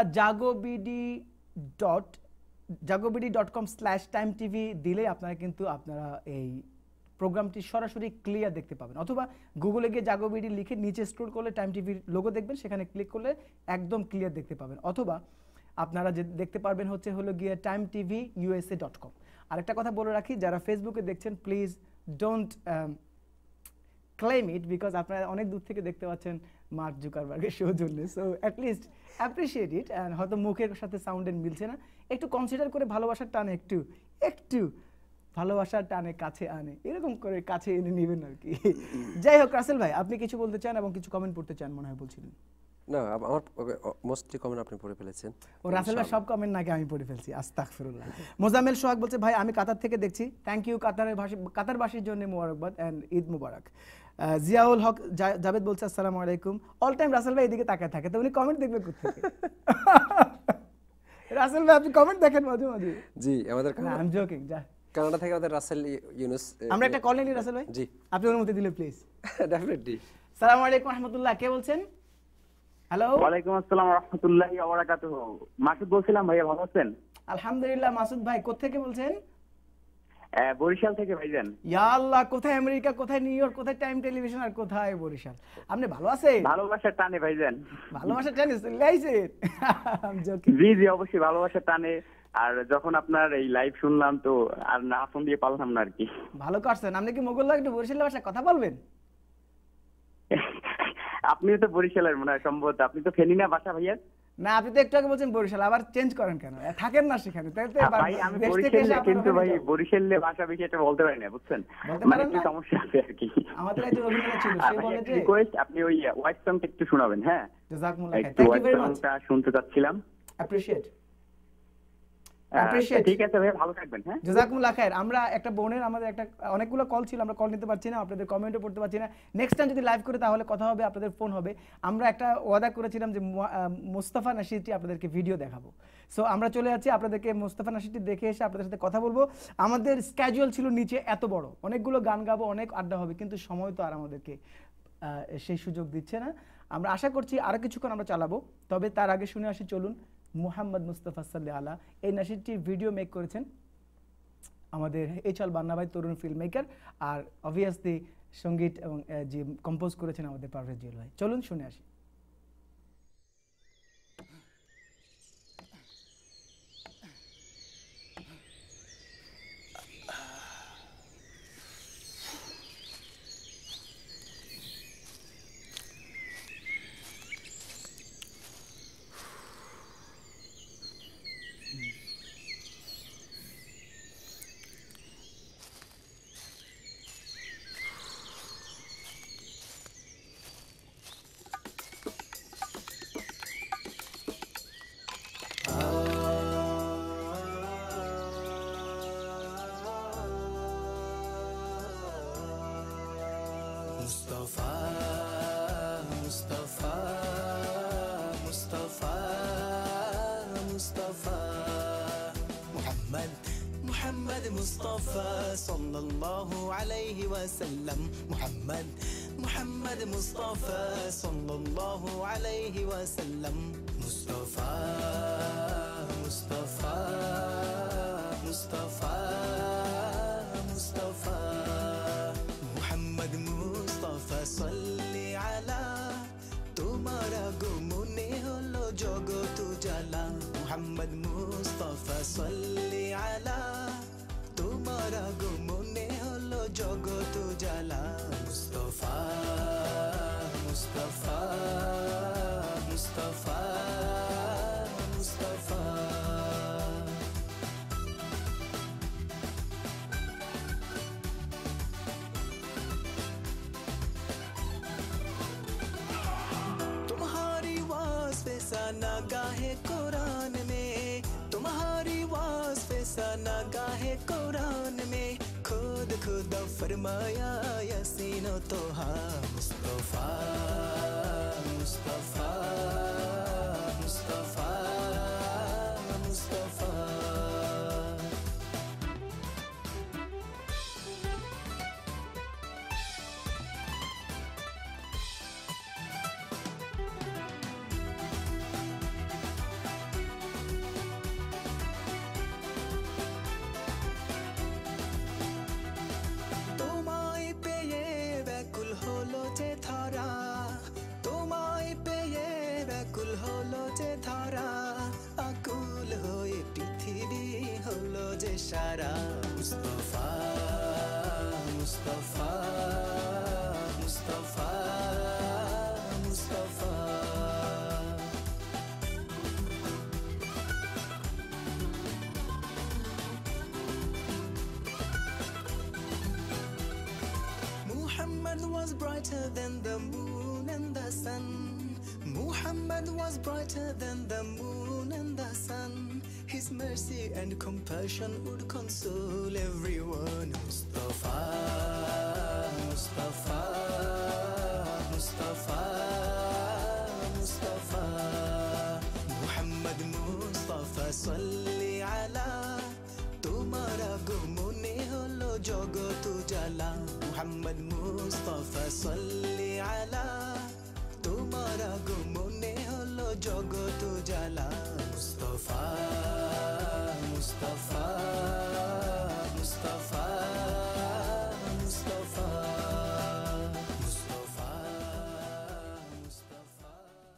jagobidi.com/timetv দিলে আপনারা কিন্তু আপনারা এই প্রোগ্রামটি সরাসরি ক্লিয়ার দেখতে পাবেন, অথবা গুগলে গিয়ে জাগোবিডি লিখে নিচে স্ক্রল করলে টাইম টিভির লোগো দেখবেন, সেখানে ক্লিক করলে একদম ক্লিয়ার দেখতে পাবেন, অথবা আপনারা যে দেখতে পারবেন হলো গিয়ে timetvusa.com। আরেকটা কথা বলে রাখি, যারা ফেসবুকে দেখছেন please don't claim it, because আপনারা অনেক দূর থেকে দেখতে পাচ্ছেন মার্ক জুকারবার্গের শো জন্য, so at least appreciate it. And হয়তো মুখের সাথে সাউন্ডের মিলছে না, একটু কনসিডার করে ভালোবাসার টানে একটু ভালোবাসার টানে কাছে আনে, এরকম করে কাছে এনে নেবেন আর কি। যাই হোক রাসেল ভাই আপনি কিছু বলতে চান এবং কিছু কমেন্ট পড়তে চান মনে হয় বলছিলেন। না আমার মোস্টলি কমেন্ট আপনি পড়ে ফেলেছেন। ও রাসেল ভাই সব কমেন্ট নাকি আমি পড়ে ফেলছি? আস্তাগফিরুল্লাহ। মোজাম্মেল সোহাগ বলছে ভাই আমি কাতার থেকে দেখছি, থ্যাংক ইউ কাতারবাসীর জন্য মোবারকবাদ এন্ড ঈদ মোবারক। জিয়াউল হক জাভেদ বলছে আসসালামু আলাইকুম। অল টাইম রাসেল ভাই এদিকে তাকায় থাকে, তো উনি কমেন্ট দেখবে কোথেকে? রাসেল ভাই আপনি কমেন্ট দেখেন মাঝে মাঝে? জি আমাদের আই এম জোকিং। যা কানাডা থেকে আমাদের রাসেল ইউনুস, আমরা একটা কল নিই রাসেল ভাই। জি আপনি অনুমতি দিলে প্লিজ। ডেফিনেটলি। আসসালামু আলাইকুম রাহমাতুল্লাহ, কে বলছেন? হ্যালো। ওয়ালাইকুম আসসালাম ওয়া রাহমাতুল্লাহি ওয়া বারাকাতুহু। মাসুদ বলছিলাম, ভাইয়া ভালো আছেন? আলহামদুলিল্লাহ। মাসুদ ভাই কোথা থেকে বলছেন? বরিশাল থেকে ভাইজান। ইয়া আল্লাহ, কোথায় আমেরিকা, কোথায় নিউ ইয়র্ক, কোথায় টাইম টেলিভিশন, আর কোথায় বরিশাল। আপনি ভালো আছেন? ভালোবাসার টানে ভাইজান। ভালোবাসার টানে লাইছেন? জি জি অবশ্যই ভালোবাসার টানে। আর যখন আপনার এই লাইভ শুনলাম তো আর না ফোন দিয়ে পারলাম না আর কি। ভালো করছেন। আপনি কি মোগল একটু বরিশালের ভাষায় কথা বলবেন? আপনিও তো বরিশালের মনে হয় সম্ভবত, আপনি তো ফেনী না বাসা ভাইয়া? না আপনি তো একটু আগে বলছেন বরিশাল, আবার চেঞ্জ করেন কেন? থাকেন না সেখানে? ভাই আমি বরিশালে, কিন্তু ভাই বরিশালে ভাষা বেশি এটা বলতে পারি না বুঝছেন, মানে একটু সমস্যা আছে আর কি। আমাদের একজন অভিনেতা ছিল, সে বলে যে রিকোয়েস্ট আপনি ওই হোয়াইট সংটা একটু শোনাবেন। হ্যাঁ জাযাকুমুল্লাহ খাইর, থ্যাংক ইউ ভেরি মাচ, শুনতে চাচ্ছিলাম। অ্যাপ্রিশিয়েট। ঠিক আছে ভাই, ভালো থাকবেন। হ্যাঁ জাযাকুমুল্লাহ খাইর। আমরা একটা বোনের, আমাদের একটা অনেকগুলো কল ছিল, আমরা কল নিতে পারছি না, আপনাদের কমেন্টও পড়তে পারছি না। নেক্সট টাইম যদি লাইভ করে তাহলে কথা হবে, আপনাদের ফোন হবে। আমরা একটা ওয়াদা করেছিলাম যে মোস্তফা নাশিদটি আপনাদেরকে ভিডিও দেখাবো, সো আমরা চলে যাচ্ছি, আপনাদেরকে মোস্তফা নাশিদটি দেখে এসে আপনাদের সাথে কথা বলবো। আমাদের স্ক্যাজুয়াল ছিল নিচে এত বড়, অনেকগুলো গান গাবো, অনেক আড্ডা হবে, কিন্তু সময় তো আর আমাদেরকে সেই সুযোগ দিচ্ছে না। আমরা আশা করছি আরো কিছুক্ষণ আমরা চালাবো, তবে তার আগে শুনে আসি চলুন মুহাম্মদ মুস্তাফা সাল্লাল্লাহু আলাইহি এই নাশিদটি ভিডিও মেক করেছেন আমাদের এইচএল বান্না ভাই তরুণ ফিল্ম মেকার, আর অবভিয়াসলি সঙ্গীত এবং যে কম্পোজ করেছেন আমাদের পারভেজ জুয়েল ভাই। চলুন শুনে আসি। Mustafa, Mustafa, Mustafa, Mustafa, Muhammad, Muhammad Mustafa, sallallahu alayhi wa sallam. Muhammad, Muhammad Mustafa, sallallahu alayhi wa sallam. Mustafa, Mustafa, Mustafa, Mustafa, Muhammad Mustafa, salli ala tumhara gumne holo jagat ujala. Muhammad Mustafa, salli ala tumhara gumne holo jagat ujala. Mustafa, Mustafa, Mustafa, Mustafa. तुम्हारी वास्ते सना गाहे कुरान में, तुम्हारी वास्ते सना गाहे कुरान में, खुद खुद फरमाया यासीनो तोहा। मुस्तफा, मुस्तफा, मुस्तफा, मुस्तफा। তোমায় পেয়ে ব্যাকুল হলো যে ধরা, তোমায় পেয়ে ব্যাকুল হলো যে ধরা, আকুল হয়ে পৃথিবী হলো যে সারা। Mustafa, Mustafa, Mustafa, Mustafa. Muhammad was brighter than the moon and the sun. Muhammad was brighter than the moon and the sun. His mercy and compassion would console everyone. Mustafa, Mustafa, Mustafa, Mustafa. Muhammad Mustafa, salli ala tumhara gumne holo jagat ujala. Muhammad Mustafa, salli ala tumhara gumne holo jagat ujala. Mustafa, Mustafa, Mustafa, Mustafa, Mustafa, Mustafa.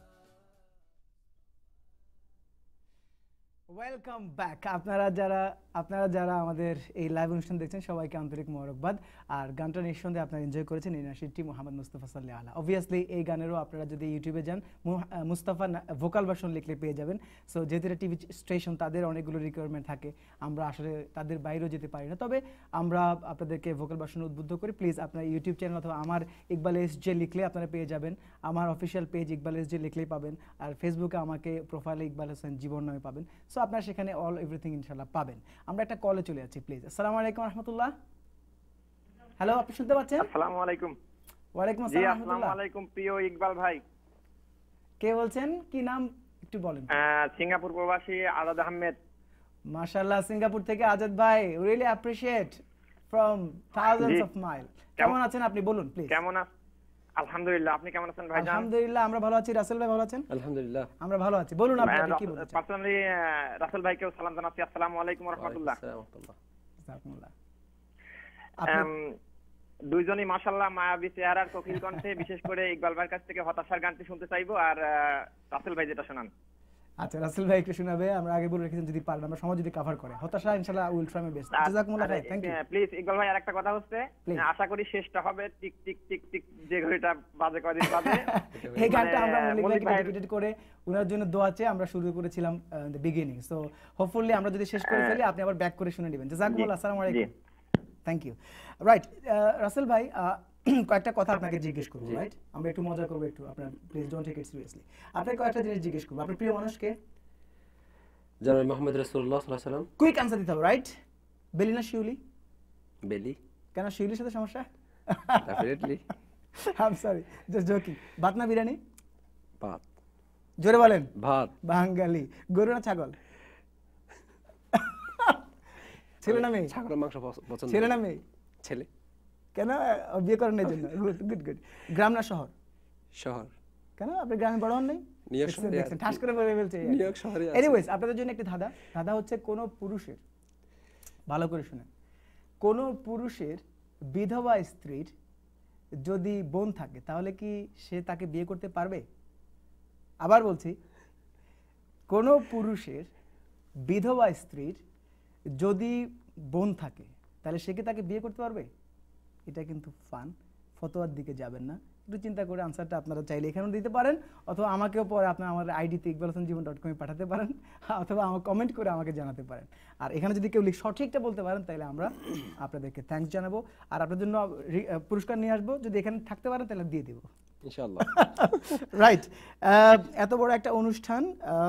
Welcome back. আপনারা যারা আমাদের এই live অনুষ্ঠান দেখছেন সবাইকে আন্তরিক মোবারকবাদ। আর গানটা নিঃসন্দেহে আপনারা এনজয় করেছেন। এই নাশিদটি মোহাম্মদ মুস্তাফা সাল্লাল্লাহু আলাইহি। অবভিয়াসলি এই গানেরও আপনারা যদি ইউটিউবে যান মুস্তাফা ভোকাল ভার্সন লিখলে পেয়ে যাবেন। সো যেহেতু এটা টিভি স্টেশন, তাদের অনেকগুলো রিকোয়ারমেন্ট থাকে, আমরা আসলে তাদের বাইরেও যেতে পারি না, তবে আমরা আপনাদেরকে ভোকাল ভার্সন উদ্বুদ্ধ করি। প্লিজ আপনার ইউটিউব চ্যানেল অথবা আমার ইকবাল এসজে লিখলে আপনারা পেয়ে যাবেন। আমার অফিসিয়াল পেজ ইকবাল এসজে লিখলেই পাবেন। আর ফেসবুকে আমাকে প্রোফাইলে ইকবাল হোসেন জীবন নামে পাবেন। সো আপনারা সেখানে অল এভরিথিং ইনশাআল্লাহ পাবেন। আমরা একটা কলে চলে যাচ্ছি প্লিজ। আসসালামু আলাইকুম রাহমাতুল্লাহ। হ্যালো, আপনি শুনতে পাচ্ছেন? আসসালামু আলাইকুম। ওয়ালাইকুম জি, আসসালাম। আসসালামু আলাইকুম প্রিয় ইকবাল ভাই। কে বলছেন? কি নাম একটু বলেন। সিঙ্গাপুর প্রবাসী আজাদ আহমেদ। মাশাআল্লাহ, সিঙ্গাপুর থেকে আজাদ ভাই, really appreciate from thousands of mile. কেমন আছেন আপনি বলুন প্লিজ। কেমন আছেন? আলহামদুলিল্লাহ, আপনি কেমন আছেন ভাইজান? আলহামদুলিল্লাহ আমরা ভালো আছি। রাসেল ভাই ভালো আছেন? আলহামদুলিল্লাহ আমরা ভালো আছি। বলুন আপনি কি বলতে চান? পার্সোনালি রাসেল ভাইকেও সালাম জানাচ্ছি। আসসালামু আলাইকুম ওয়া রাহমাতুল্লাহ। জাযাকুমুল্লাহ। দুইজনই মাশাআল্লাহ মায়াবী চেহারার কোকিল কণ্ঠে, বিশেষ করে ইকবাল ভাইয়ের কাছ থেকে হতাশার গানটি শুনতে চাইবো, আর রাসেল ভাই যেটা শোনান। আচ্ছা, রাসেল ভাই একটু শোনাবে। আমরা আগে বলে রেখেছেন যদি পারেন আমরা সময় যদি কভার করে হতাশা ইনশাআল্লাহ উইল ট্রাই মাই বেস্ট। জাযাকুমুল্লাহ ভাই, থ্যাংক ইউ। প্লিজ ইকবাল ভাই আরেকটা কথা হচ্ছে, আশা করি শেষটা হবে টিক টিক টিক টিক যে ঘড়িটা বাজে কয়দিন বাজে। এই গানটা আমরা মল্লিক ভাই ডেডিকেট করে ওনার জন্য দোয়া চেয়ে আমরা শুরু করেছিলাম দ্য বিগিনিং। সো হোপফুলি আমরা যদি শেষ করে ফেলি আপনি আবার ব্যাক করে শুনে নেবেন। জাযাকুমুল্লাহ, আসসালামু আলাইকুম। Thank you. রাইট, রাসেল ভাই কয়েকটা কথা আপনাকে জিজ্ঞেস করব, রাইট? আমরা একটু মজা করব একটু, আপনার please don't take it seriously. আপনাকে কয়েকটা জিনিস জিজ্ঞেস করব। আপনার প্রিয় মানুষকে জনাব মুহাম্মদ রাসূলুল্লাহ সাল্লাল্লাহু আলাইহি ওয়াসাল্লাম। কুইক আনসার দিতে হবে, রাইট? বেলি না শিউলি? বেলি। কেন শিউলির সাথে সমস্যা? Definitely. I am sorry, just joking. ভাত না বিরিয়ানি? ভাত। জোরে বলেন। ভাত। বাঙালি। গরু না ছাগল? ছেলে না মেয়ে? ছাগলের মাংস পছন্দ। ছেলে না মেয়ে? ছেলে। কেন বিয়ে করেন এই জন্য? Good good good. গ্রাম না শহর? শহর। কেন আপনি গ্রামে বড় হন নাই? নিউ শহরে। ঠাস করে বলে ফেলছে। নিউ শহরে। এনিওয়েজ, আপনাদের জন্য একটা ধাঁধা হচ্ছে কোন পুরুষের, ভালো করে শুনেন, কোন পুরুষের বিধবা স্ত্রীর যদি বোন থাকে তাহলে কি সে তাকে বিয়ে করতে পারবে? আবার বলছি, কোন পুরুষের বিধবা স্ত্রীর যদি বোন থাকে তাহলে সে কি তাকে বিয়ে করতে পারবে? এটা কিন্তু ফান, ফতোয়ার দিকে যাবেন না, একটু চিন্তা করে আনসারটা আপনারা চাইলে এখানেও দিতে পারেন, অথবা আমাকেও পরে আপনার আমার আইডিতে iqbalhasanjeevan.com পাঠাতে পারেন, অথবা আমার কমেন্ট করে আমাকে জানাতে পারেন। আর এখানে যদি কেউ সঠিকটা বলতে পারেন তাহলে আমরা আপনাদেরকে থ্যাঙ্কস জানাবো, আর আপনাদের জন্য পুরস্কার নিয়ে আসবো। যদি এখানে থাকতে পারেন তাহলে দিয়ে দেবো ইনশাআল্লাহ। রাইট, এত বড় একটা অনুষ্ঠান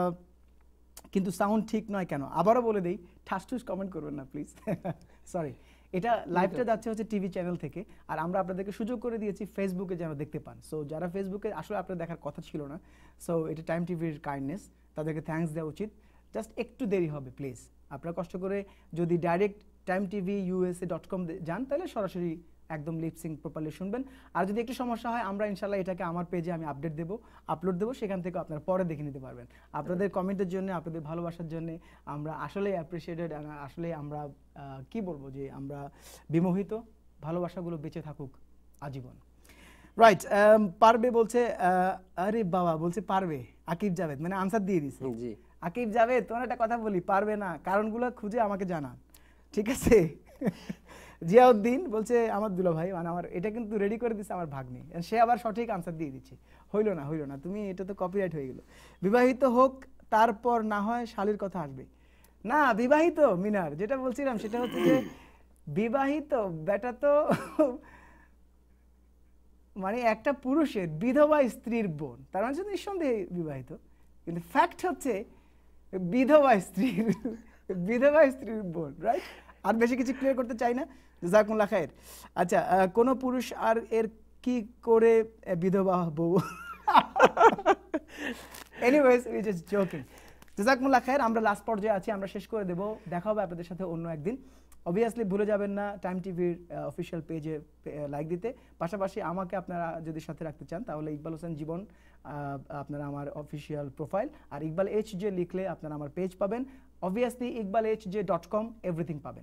কিন্তু সাউন্ড ঠিক নয় কেন? আবারও বলে দেই, ঠাস ঠুস কমেন্ট করবেন না প্লিজ। সরি, এটা লাইভটা যাচ্ছে হচ্ছে টিভি চ্যানেল থেকে, আর আমরা আপনাদেরকে সুযোগ করে দিয়েছি ফেসবুকে যেন দেখতে পান। সো যারা ফেসবুকে আসলে আপনার দেখার কথা ছিল না, সো এটা টাইম টিভির কাইন্ডনেস, তাদেরকে থ্যাঙ্কস দেওয়া উচিত। জাস্ট একটু দেরি হবে প্লিজ। আপনারা কষ্ট করে যদি ডাইরেক্ট timetivusa.com যান তাহলে সরাসরি একদম লিপসিং প্রপারলি শুনবেন। আর যদি একটু সমস্যা হয়, আমরা ইনশাল্লাহ এটাকে আমার পেজে আমি আপডেট দেবো, আপলোড দেবো, সেখান থেকে আপনারা পরে দেখে নিতে পারবেন। আপনাদের কমেন্টের জন্য, আপনাদের ভালোবাসার জন্য আমরা আসলেই অ্যাপ্রিসিয়েটেড, আসলে আমরা কি বলবো যে আমরা বিমোহিত। ভালোবাসাগুলো বেঁচে থাকুক আজীবন। রাইট, পারবে বলছে, আরে বাবা বলছে পারবে। আকিব জাভেদ মানে আনসার দিয়ে দিছে। জি আকিব জাভেদ, তোমার একটা কথা বলি, পারবে না, কারণগুলো খুঁজে আমাকে জানান, ঠিক আছে? জিয়াউদ্দিন বলছে আমার দুলা ভাই, মানে আমার এটা কিন্তু রেডি করে দিচ্ছে আমার ভাগ্নি, সে আবার সঠিক আনসার দিয়ে দিচ্ছে। হইল না তুমি, এটা তো কপিরাইট হয়ে গেল। বিবাহিত হোক তারপর না হয় শালীর কথা আসবে না। বিবাহিত মিনার, যেটা বলছিলাম সেটা হচ্ছে যে বিবাহিত বেটা তো মানে একটা পুরুষের বিধবা স্ত্রীর বোন, তার মানে নিঃসন্দেহে বিবাহিত, কিন্তু ফ্যাক্ট হচ্ছে বিধবা স্ত্রীর বোন, রাইট? আর বেশি কিছু ক্লিয়ার করতে চাই না। জাযাকুমুল্লাহ খায়ের। আচ্ছা, কোন পুরুষ আর এর কি করে বিধবা বউ? Anyways, we just joking. জাযাকুমুল্লাহ খায়ের। আমরা লাস্ট পর্যায়ে আছি, আমরা শেষ করে দেব। দেখা হবে আপনাদের সাথে অন্য একদিন। অবভিয়াসলি ভুলে যাবেন না টাইম টিভির অফিসিয়াল পেজে লাইক দিতে। পাশাপাশি আমাকে আপনারা যদি সাথে রাখতে চান তাহলে ইকবাল হোসেন জীবন আপনারা আমার অফিসিয়াল প্রোফাইল, আর ইকবাল HJ লিখলে আপনারা আমার পেজ পাবেন। অবভিয়াসলি iqbalhj.com এভরিথিং পাবেন।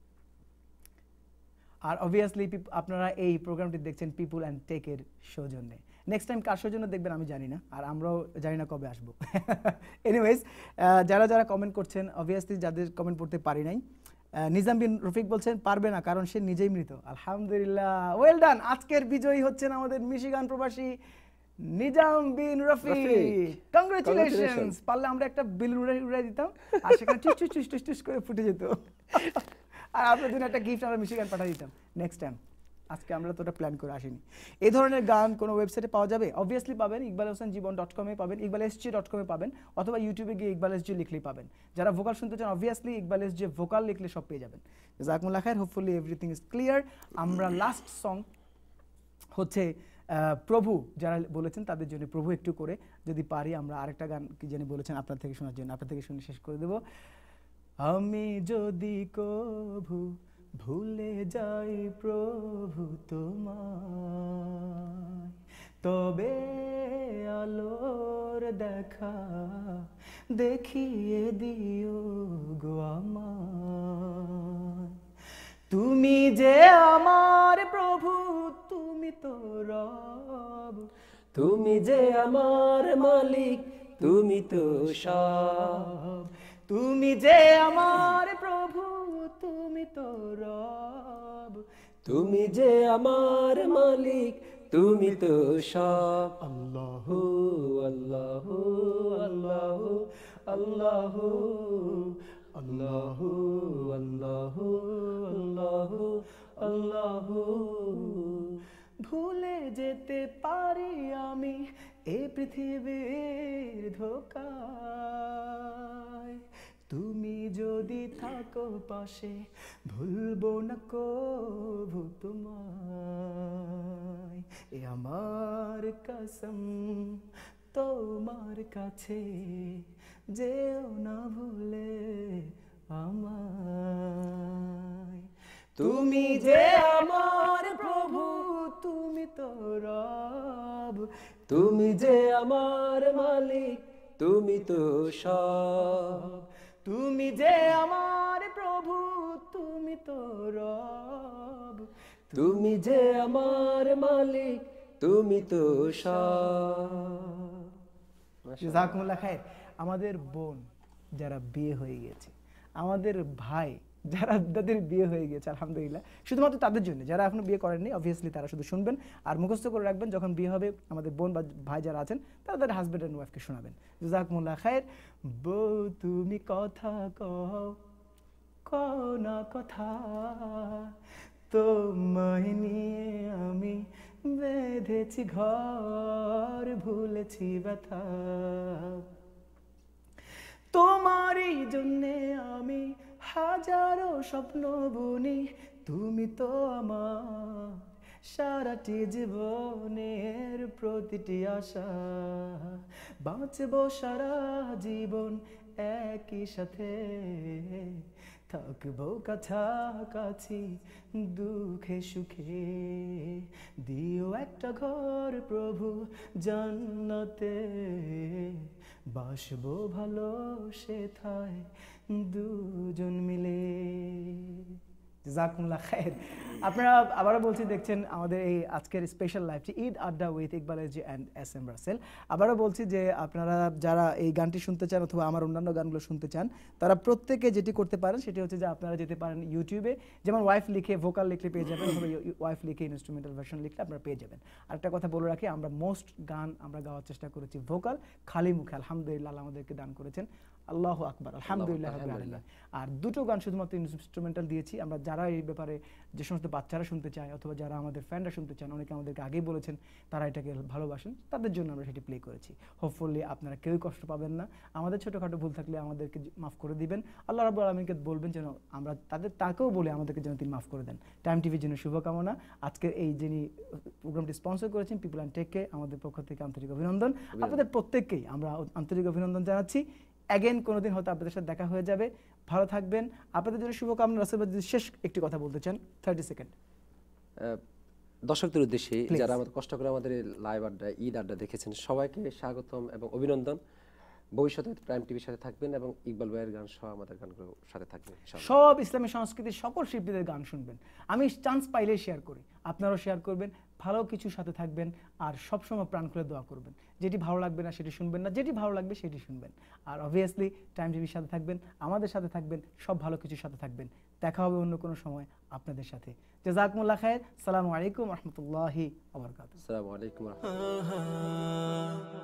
আর অবভিয়াসলি আপনারা এই প্রোগ্রামটি দেখছেন পিপুল অ্যান্ড টেকের সৌজন্যে। নেক্সট টাইম কার সৌজন্য দেখবেন আমি জানি না, আর আমরাও জানি না কবে আসবো। এনিওয়েজ, যারা কমেন্ট করছেন, অবভিয়াসলি যাদের কমেন্ট পড়তে পারি নাই, নিজাম বিন রফিক বলছেন পারবে না কারণ সে নিজেই মৃত। আলহামদুলিল্লাহ, ওয়েল ডান। আজকের বিজয়ী হচ্ছেন আমাদের মিশিগান প্রবাসী নিজাম বিন রফিক। কংগ্রেচুলেশনস। পারলে আমরা একটা বিল উড়াই দিতাম, আর সেখানে টুস করে ফুটে যেত, আর আপনাদের জন্য একটা গিফট আমরা মিশিগান পাঠিয়ে দিতাম নেক্সট টাইম। আজকে আমরা তো ওটা প্ল্যান করে আসিনি। এই ধরনের গান কোনো ওয়েবসাইটে পাওয়া যাবে? অবভিয়াসলি পাবেন, iqbalhasanjeevan.com পাবেন, iqbalhj.com পাবেন, অথবা ইউটিউবে গিয়ে ইকবাল এসজি লিখলেই পাবেন। যারা ভোকাল শুনতে চান অবভিয়াসলি ইকবাল এসজি ভোকাল লিখলে সব পেয়ে যাবেন। জাযাকুমুল্লাহ খায়ের। Hopefully everything is clear. আমরা লাস্ট সং হচ্ছে প্রভু, যারা বলেছেন তাদের জন্য প্রভু একটু করে যদি পারি আমরা আরেকটা গান কি জানি বলেছেন আপনার থেকে শোনার জন্য, আপনার থেকে শুনে শেষ করে দেব। আমি যদি কভু ভুলে যাই প্রভু তোমায়, তবে আলোর দেখা দেখিয়ে দিও গো আমায়। তুমি যে আমার প্রভু তুমি তো রব, তুমি যে আমার মালিক তুমি তো সব, তুমি যে আমার প্রভু তুমি তো রব, তুমি যে আমার মালিক তুমি তো সব। আল্লাহু আল্লাহু আল্লাহু আল্লাহু আল্লাহু আল্লাহু আল্লাহু আল্লাহু। ভুলে যেতে পারি আমি এই পৃথিবীর ধোকায়, তুমি যদি থাকো পাশে ভুলবো না কভু তোমায়। এ আমার কসম তোমার কাছে, যেও না ভুলে আমায়। তুমি যে আমার প্রভু তুমি তো রব, তুমি যে আমার মালিক তুমি তো সব, তুমি যে আমার প্রভু তুমি তো রব, তুমি যে আমার মালিক তুমি তো সব। জাযাকুমুল্লাহ খায়ের। আমাদের বোন যারা বিয়ে হয়ে গেছে, আমাদের ভাই যারা তাদের বিয়ে হয়ে গেছে, আলহামদুলিল্লাহ, শুধুমাত্র তাদের জন্য, যারা এখনো বিয়ে করেননি অবভিয়াসলি তারা শুধু শুনবেন আর মুখস্থ করে রাখবেন, যখন বিয়ে হবে আমাদের বোন বা ভাই যারা আছেন তারা তাদের হাজব্যান্ড অ্যান্ড ওয়াইফকে শোনাবেন। জাযাকুমুল্লাহ খায়ের। বউ তুমি কথা কও, কও না কথা, তোমায় নিয়ে আমি বেঁধেছি ঘর, ভুলেছি ব্যথা, তোমারই জন্যে আমি হাজারো স্বপ্ন বুনি, তুমি তো আমার সারাটি জীবনের প্রতিটি আশা, বাঁচবো সারা জীবন একই সাথে, থাকবো কাছাকাছি দুঃখে সুখে, দিও একটা ঘর প্রভু জান্নাতে, বাসবো ভালো সেথায় দুজন মিলে। জাযাকুমুল্লাহ খায়ের। আপনারা আবারও বলছি, দেখছেন আমাদের এই আজকের স্পেশাল লাইভটি ঈদ আড্ডা with Iqbal AG and S M Rasel. আবারও বলছি যে আপনারা যারা এই গানটি শুনতে চান অথবা আমার অন্যান্য গানগুলো শুনতে চান, তারা প্রত্যেকে যেটি করতে পারেন সেটি হচ্ছে যে আপনারা যেতে পারেন ইউটিউবে, যেমন ওয়াইফ লিখে ভোকাল লিখলে পেয়ে যাবেন, অথবা ওয়াইফ লিখে ইনস্ট্রুমেন্টাল ভার্সন লিখলে আপনারা পেয়ে যাবেন। আরেকটা কথা বলে রাখি, আমরা মোস্ট গান আমরা গাওয়ার চেষ্টা করেছি ভোকাল, খালি মুখে। আলহামদুলিল্লাহ আল্লাহ আমাদেরকে দান করেছেন, আল্লাহু আকবার, আলহামদুলিল্লাহ রাব্বিল আলামিন। আর দুটো গান শুধুমাত্র ইনস্ট্রুমেন্টাল দিয়েছি। আমরা যারা এই ব্যাপারে, যে সমস্ত বাচ্চারা শুনতে চায় অথবা যারা আমাদের ফ্যানরা শুনতে চান, অনেকে আমাদেরকে আগেই বলেছেন তারা এটাকে ভালোবাসেন, তাদের জন্য আমরা সেটি প্লে করেছি। হোপফুলি আপনারা কেউই কষ্ট পাবেন না। আমাদের ছোটোখাটো ভুল থাকলে আমাদেরকে মাফ করে দিবেন। আল্লাহ রাব্বুল আলামিনকে বলবেন যেন আমরা তাকেও বলে আমাদেরকে যেন তিনি মাফ করে দেন। টাইম টিভির জন্য শুভকামনা। আজকের এই যিনি প্রোগ্রামটি স্পন্সর করেছেন পিপল অ্যান্ড টেককে, আমাদের পক্ষ থেকে আন্তরিক অভিনন্দন। আপনাদের প্রত্যেককেই আমরা আন্তরিক অভিনন্দন জানাচ্ছি। অ্যাগেন কোনোদিন হয়তো আপনাদের সাথে দেখা হয়ে যাবে। ভালো থাকবেন, আপনাদের জন্য শুভকামনা। রাসেল ভাই যদি শেষ একটি কথা বলতে চান, 30 সেকেন্ড। দর্শকদের উদ্দেশ্যে যারা আমাদের কষ্ট করে আমাদের লাইভ আড্ডা ঈদ আড্ডা দেখেছেন, সবাইকে স্বাগতম এবং অভিনন্দন। ভবিষ্যতে প্রাইম টিভির সাথে থাকবেন এবং ইকবাল ভাইয়ের গান সহ আমাদের গানগুলোর সাথে থাকবেন। সব ইসলামী সংস্কৃতির সকল শিল্পীদের গান শুনবেন। আমি চান্স পাইলেই শেয়ার করি, আপনারাও শেয়ার করবেন। ভালো কিছুর সাথে থাকবেন আর সবসময় প্রাণ খুলে দোয়া করবেন। যেটি ভালো লাগবে না সেটি শুনবেন না, যেটি ভালো লাগবে সেটি শুনবেন। আর অবভিয়াসলি টাইম টিভির সাথে থাকবেন, আমাদের সাথে থাকবেন, সব ভালো কিছুর সাথে থাকবেন। দেখা হবে অন্য কোনো সময় আপনাদের সাথে। জাযাকুমুল্লাহ খায়ের। আসসালামু আলাইকুম ওয়া রাহমাতুল্লাহি ওয়া বারাকাতুহু। আসসালামু আলাইকুম ওয়া রাহমাতুল্লাহ।